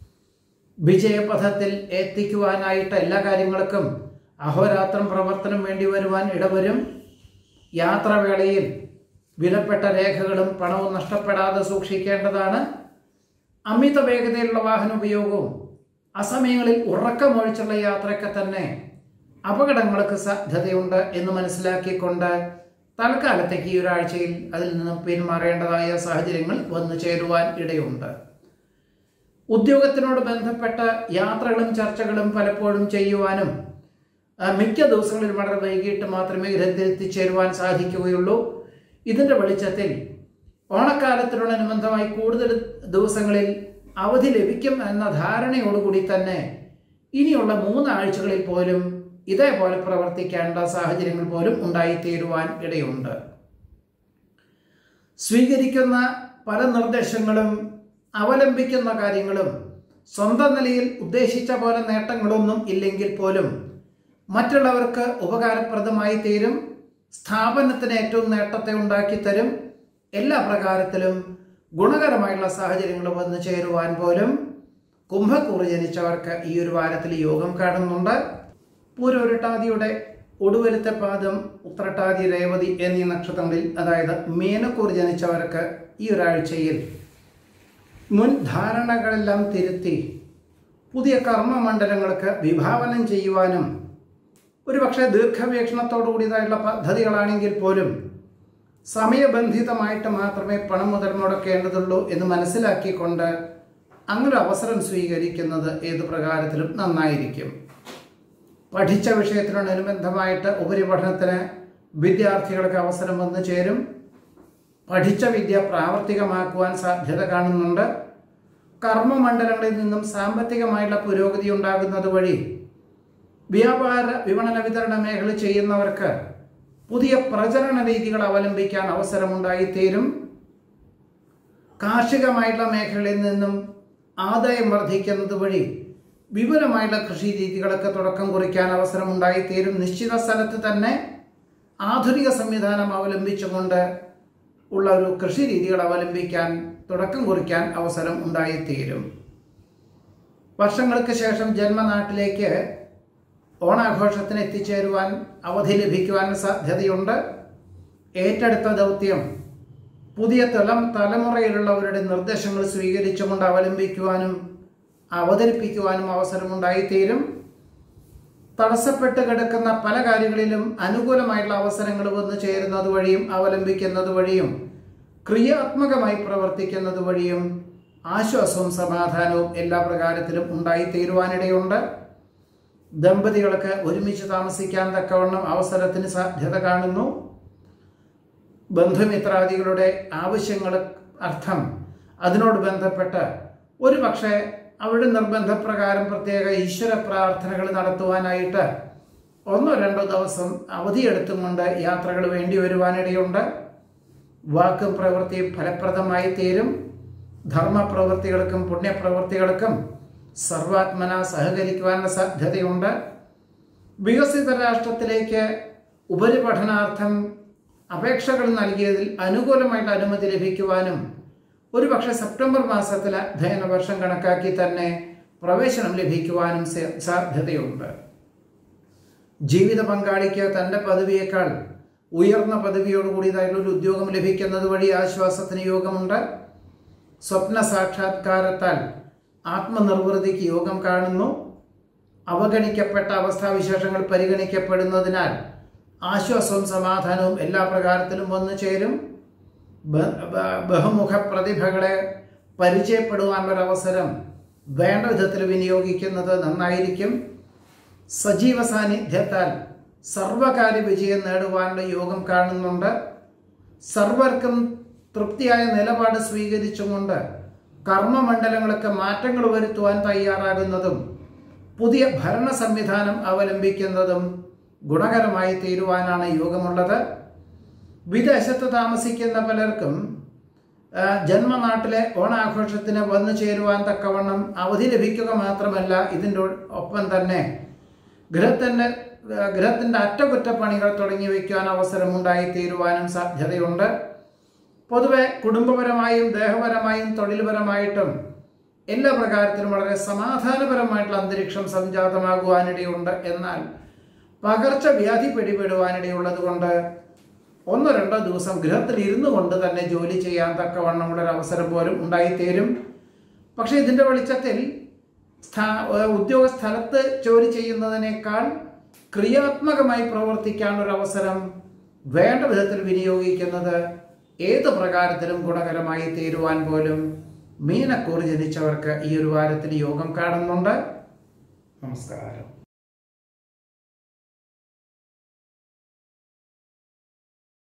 വിജയപഥത്തിൽ എത്തിക്കുവാനായിട്ട് എല്ലാ കാര്യങ്ങൾക്കും അഹോരാത്രം പ്രവർത്തനം വേണ്ടി വരുവാൻ ഇടവരും. യാത്രാവേളയിൽ വിലപ്പെട്ട രേഖകളും പണവും നഷ്ടപ്പെടാതെ സൂക്ഷിക്കേണ്ടതാണ്. അമിത വേഗതയിലുള്ള വാഹന ഉപയോഗവും അസമയങ്ങളിൽ ഉറക്കമൊഴിച്ചുള്ള യാത്രയ്ക്ക് തന്നെ അപകടങ്ങൾക്ക് സാധ്യതയുണ്ട് എന്ന് മനസ്സിലാക്കിക്കൊണ്ട് തൽക്കാലത്തേക്ക് ഈ ഒരാഴ്ചയിൽ അതിൽ നിന്നും പിന്മാറേണ്ടതായ സാഹചര്യങ്ങൾ വന്നു ചേരുവാൻ ഇടയുണ്ട്. ഉദ്യോഗത്തിനോട് ബന്ധപ്പെട്ട യാത്രകളും ചർച്ചകളും പലപ്പോഴും ചെയ്യുവാനും മിക്ക ദിവസങ്ങളിൽ വളരെ വൈകിട്ട് മാത്രമേ ഗ്രഹത്തിലെത്തിച്ചേരുവാൻ സാധിക്കുകയുള്ളൂ. ഇതിൻ്റെ വെളിച്ചത്തിൽ ഓണക്കാലത്തിനോടനുബന്ധമായി കൂടുതൽ ദിവസങ്ങളിൽ അവധി ലഭിക്കും എന്ന ധാരണയോടുകൂടി തന്നെ ഇനിയുള്ള മൂന്നാഴ്ചകളിൽ പോലും ഇതേപോലെ പ്രവർത്തിക്കേണ്ട സാഹചര്യങ്ങൾ പോലും ഉണ്ടായിത്തീരുവാൻ ഇടയുണ്ട്. സ്വീകരിക്കുന്ന പല നിർദ്ദേശങ്ങളും അവലംബിക്കുന്ന കാര്യങ്ങളും സ്വന്തം നിലയിൽ ഉദ്ദേശിച്ച പോലെ നേട്ടങ്ങളൊന്നും ഇല്ലെങ്കിൽ പോലും മറ്റുള്ളവർക്ക് ഉപകാരപ്രദമായി തീരും. സ്ഥാപനത്തിന് ഏറ്റവും നേട്ടത്തെ ഉണ്ടാക്കി തരും. എല്ലാ പ്രകാരത്തിലും ഗുണകരമായുള്ള സാഹചര്യങ്ങൾ വന്നു ചേരുവാൻ പോലും കുംഭക്കൂറ് ജനിച്ചവർക്ക് ഈ ഒരു വാരത്തിൽ യോഗം കാണുന്നുണ്ട്. പൂരോരുട്ടാതിയുടെ ഒടുവിലത്തെ പാദം ഉത്രട്ടാതി രേവതി എന്നീ നക്ഷത്രങ്ങളിൽ, അതായത് മീനക്കൂറ് ജനിച്ചവർക്ക് ഈ ഒരാഴ്ചയിൽ മുൻ ധാരണകളെല്ലാം തിരുത്തി പുതിയ കർമ്മമണ്ഡലങ്ങൾക്ക് വിഭാവനം ചെയ്യുവാനും ഒരുപക്ഷെ ദീർഘവീക്ഷണത്തോടു കൂടിയതായുള്ള പദ്ധതികളാണെങ്കിൽ പോലും സമയബന്ധിതമായിട്ട് മാത്രമേ പണം മുതൽ മുടക്കേണ്ടതുള്ളൂ എന്ന് മനസ്സിലാക്കിക്കൊണ്ട് അങ്ങനെ അവസരം സ്വീകരിക്കുന്നത് ഏത് പ്രകാരത്തിലും നന്നായിരിക്കും. പഠിച്ച വിഷയത്തിനോടനുബന്ധമായിട്ട് ഉപരിപഠനത്തിന് വിദ്യാർത്ഥികൾക്ക് അവസരം വന്നു ചേരും. പഠിച്ച വിദ്യ പ്രാവർത്തികമാക്കുവാൻ സാധ്യത കാണുന്നുണ്ട്. കർമ്മമണ്ഡലങ്ങളിൽ നിന്നും സാമ്പത്തികമായുള്ള പുരോഗതി ഉണ്ടാകുന്നത് വഴി വ്യാപാര വിപണന വിതരണ മേഖല ചെയ്യുന്നവർക്ക് പുതിയ പ്രചരണ രീതികൾ അവലംബിക്കാൻ അവസരമുണ്ടായിത്തീരും. കാർഷികമായിട്ടുള്ള മേഖലയിൽ നിന്നും ആദായം വർദ്ധിക്കുന്നത് വഴി വിപുലമായിട്ടുള്ള കൃഷി രീതികളൊക്കെ തുടക്കം കുറിക്കാൻ അവസരമുണ്ടായിത്തീരും. നിശ്ചിത സ്ഥലത്ത് തന്നെ ആധുനിക സംവിധാനം അവലംബിച്ചുകൊണ്ട് ഉള്ള ഒരു കൃഷി രീതികൾ അവലംബിക്കാൻ തുടക്കം കുറിക്കാൻ അവസരം ഉണ്ടായിത്തീരും. വർഷങ്ങൾക്ക് ശേഷം ജന്മനാട്ടിലേക്ക് ഓണാഘോഷത്തിന് എത്തിച്ചേരുവാൻ അവധി ലഭിക്കുവാൻ സാധ്യതയുണ്ട്. ഏറ്റെടുത്ത ദൗത്യം പുതിയ തലം തലമുറയിലുള്ളവരുടെ നിർദ്ദേശങ്ങൾ സ്വീകരിച്ചുകൊണ്ട് അവലംബിക്കുവാനും അവതരിപ്പിക്കുവാനും അവസരമുണ്ടായിത്തീരും. തടസ്സപ്പെട്ട് കിടക്കുന്ന പല കാര്യങ്ങളിലും അനുകൂലമായിട്ടുള്ള അവസരങ്ങൾ വന്നു ചേരുന്നത് വഴിയും അവലംബിക്കുന്നത് വഴിയും ക്രിയാത്മകമായി പ്രവർത്തിക്കുന്നത് വഴിയും ആശ്വാസവും സമാധാനവും എല്ലാ പ്രകാരത്തിലും ഉണ്ടായിത്തീരുവാനിടയുണ്ട്. ദമ്പതികൾക്ക് ഒരുമിച്ച് താമസിക്കാൻ തക്കവണ്ണം അവസരത്തിന് സാധ്യത കാണുന്നു. ബന്ധുമിത്രാദികളുടെ ആവശ്യങ്ങൾ അർത്ഥം അതിനോട് ബന്ധപ്പെട്ട് ഒരു പക്ഷേ അവരുടെ നിർബന്ധപ്രകാരം പ്രത്യേക ഈശ്വര പ്രാർത്ഥനകൾ നടത്തുവാനായിട്ട് ഒന്നോ രണ്ടോ ദിവസം അവധിയെടുത്തും കൊണ്ട് യാത്രകൾ വേണ്ടി വരുവാനിടയുണ്ട്. വാക്കും പ്രവൃത്തിയും ഫലപ്രദമായി തീരും. ധർമ്മപ്രവൃത്തികൾക്കും പുണ്യപ്രവൃത്തികൾക്കും സർവാത്മന സഹകരിക്കുവാനുള്ള സാധ്യതയുണ്ട്. വികസിത രാഷ്ട്രത്തിലേക്ക് ഉപരിപഠനാർത്ഥം അപേക്ഷകൾ നൽകിയതിൽ അനുകൂലമായിട്ട് അനുമതി ലഭിക്കുവാനും ഒരുപക്ഷെ സെപ്റ്റംബർ മാസത്തിൽ അധ്യയന വർഷം കണക്കാക്കി തന്നെ പ്രവേശനം ലഭിക്കുവാനും സാധ്യതയുണ്ട്. ജീവിത പങ്കാളിക്ക് തൻ്റെ പദവിയേക്കാൾ ഉയർന്ന പദവിയോടുകൂടിയതായിട്ടുള്ള ഒരു ഉദ്യോഗം ലഭിക്കുന്നത് വഴി ആശ്വാസത്തിന് യോഗമുണ്ട്. സ്വപ്ന സാക്ഷാത്കാരത്താൽ ആത്മനിർവൃതിക്ക് യോഗം കാണുന്നു. അവഗണിക്കപ്പെട്ട അവസ്ഥാവിശേഷങ്ങൾ പരിഗണിക്കപ്പെടുന്നതിനാൽ ആശ്വാസവും സമാധാനവും എല്ലാ പ്രകാരത്തിലും വന്നു ചേരും. ബഹുമുഖ പ്രതിഭകളെ പരിചയപ്പെടുവാനുള്ളൊരവസരം വേണ്ട വിധത്തിൽ വിനിയോഗിക്കുന്നത് നന്നായിരിക്കും. സജീവ സാന്നിധ്യത്താൽ സർവകാര്യ വിജയം നേടുവാനുള്ള യോഗം കാണുന്നുണ്ട്. സർവർക്കും തൃപ്തിയായ നിലപാട് സ്വീകരിച്ചുകൊണ്ട് കർമ്മമണ്ഡലങ്ങൾക്ക് മാറ്റങ്ങൾ വരുത്തുവാൻ തയ്യാറാകുന്നതും പുതിയ ഭരണ സംവിധാനം അവലംബിക്കുന്നതും ഗുണകരമായി തീരുവാനാണ് യോഗമുള്ളത്. വിദേശത്ത് താമസിക്കുന്ന പലർക്കും ജന്മനാട്ടിലെ ഓണാഘോഷത്തിന് വന്നു ചേരുവാൻ തക്കവണ്ണം അവധി ലഭിക്കുക മാത്രമല്ല, ഇതിൻ്റെ ഒപ്പം തന്നെ ഗൃഹത്തിൻ്റെ ഗൃഹത്തിൻ്റെ അറ്റകുറ്റപ്പണികൾ തുടങ്ങി വയ്ക്കുവാൻ അവസരമുണ്ടായി തീരുവാനും സാധ്യതയുണ്ട്. പൊതുവെ കുടുംബപരമായും ദേഹപരമായും തൊഴിൽപരമായിട്ടും എല്ലാ പ്രകാരത്തിലും വളരെ സമാധാനപരമായിട്ടുള്ള അന്തരീക്ഷം സംജാതമാകുവാനിടയുണ്ട്. എന്നാൽ പകർച്ചവ്യാധി പിടിപെടുവാനിടയുള്ളത് കൊണ്ട് ഒന്നോ രണ്ടോ ദിവസം ഗൃഹത്തിൽ ഇരുന്നു കൊണ്ട് തന്നെ ജോലി ചെയ്യാൻ തക്കവണ്ണമുള്ളൊരു അവസരം പോലും ഉണ്ടായിത്തീരും. പക്ഷേ ഇതിൻ്റെ വെളിച്ചത്തിൽ സ്ഥാ ഉദ്യോഗ സ്ഥലത്ത് ജോലി ചെയ്യുന്നതിനേക്കാൾ ക്രിയാത്മകമായി പ്രവർത്തിക്കാനുള്ളൊരവസരം വേണ്ട വിധത്തിൽ വിനിയോഗിക്കുന്നത് ഏത് പ്രകാരത്തിലും ഗുണകരമായി തീരുവാൻ പോലും മീനക്കൂർ ജനിച്ചവർക്ക് ഈ ഒരു വാരത്തിൽ യോഗം കാണുന്നുണ്ട്. നമസ്കാരം.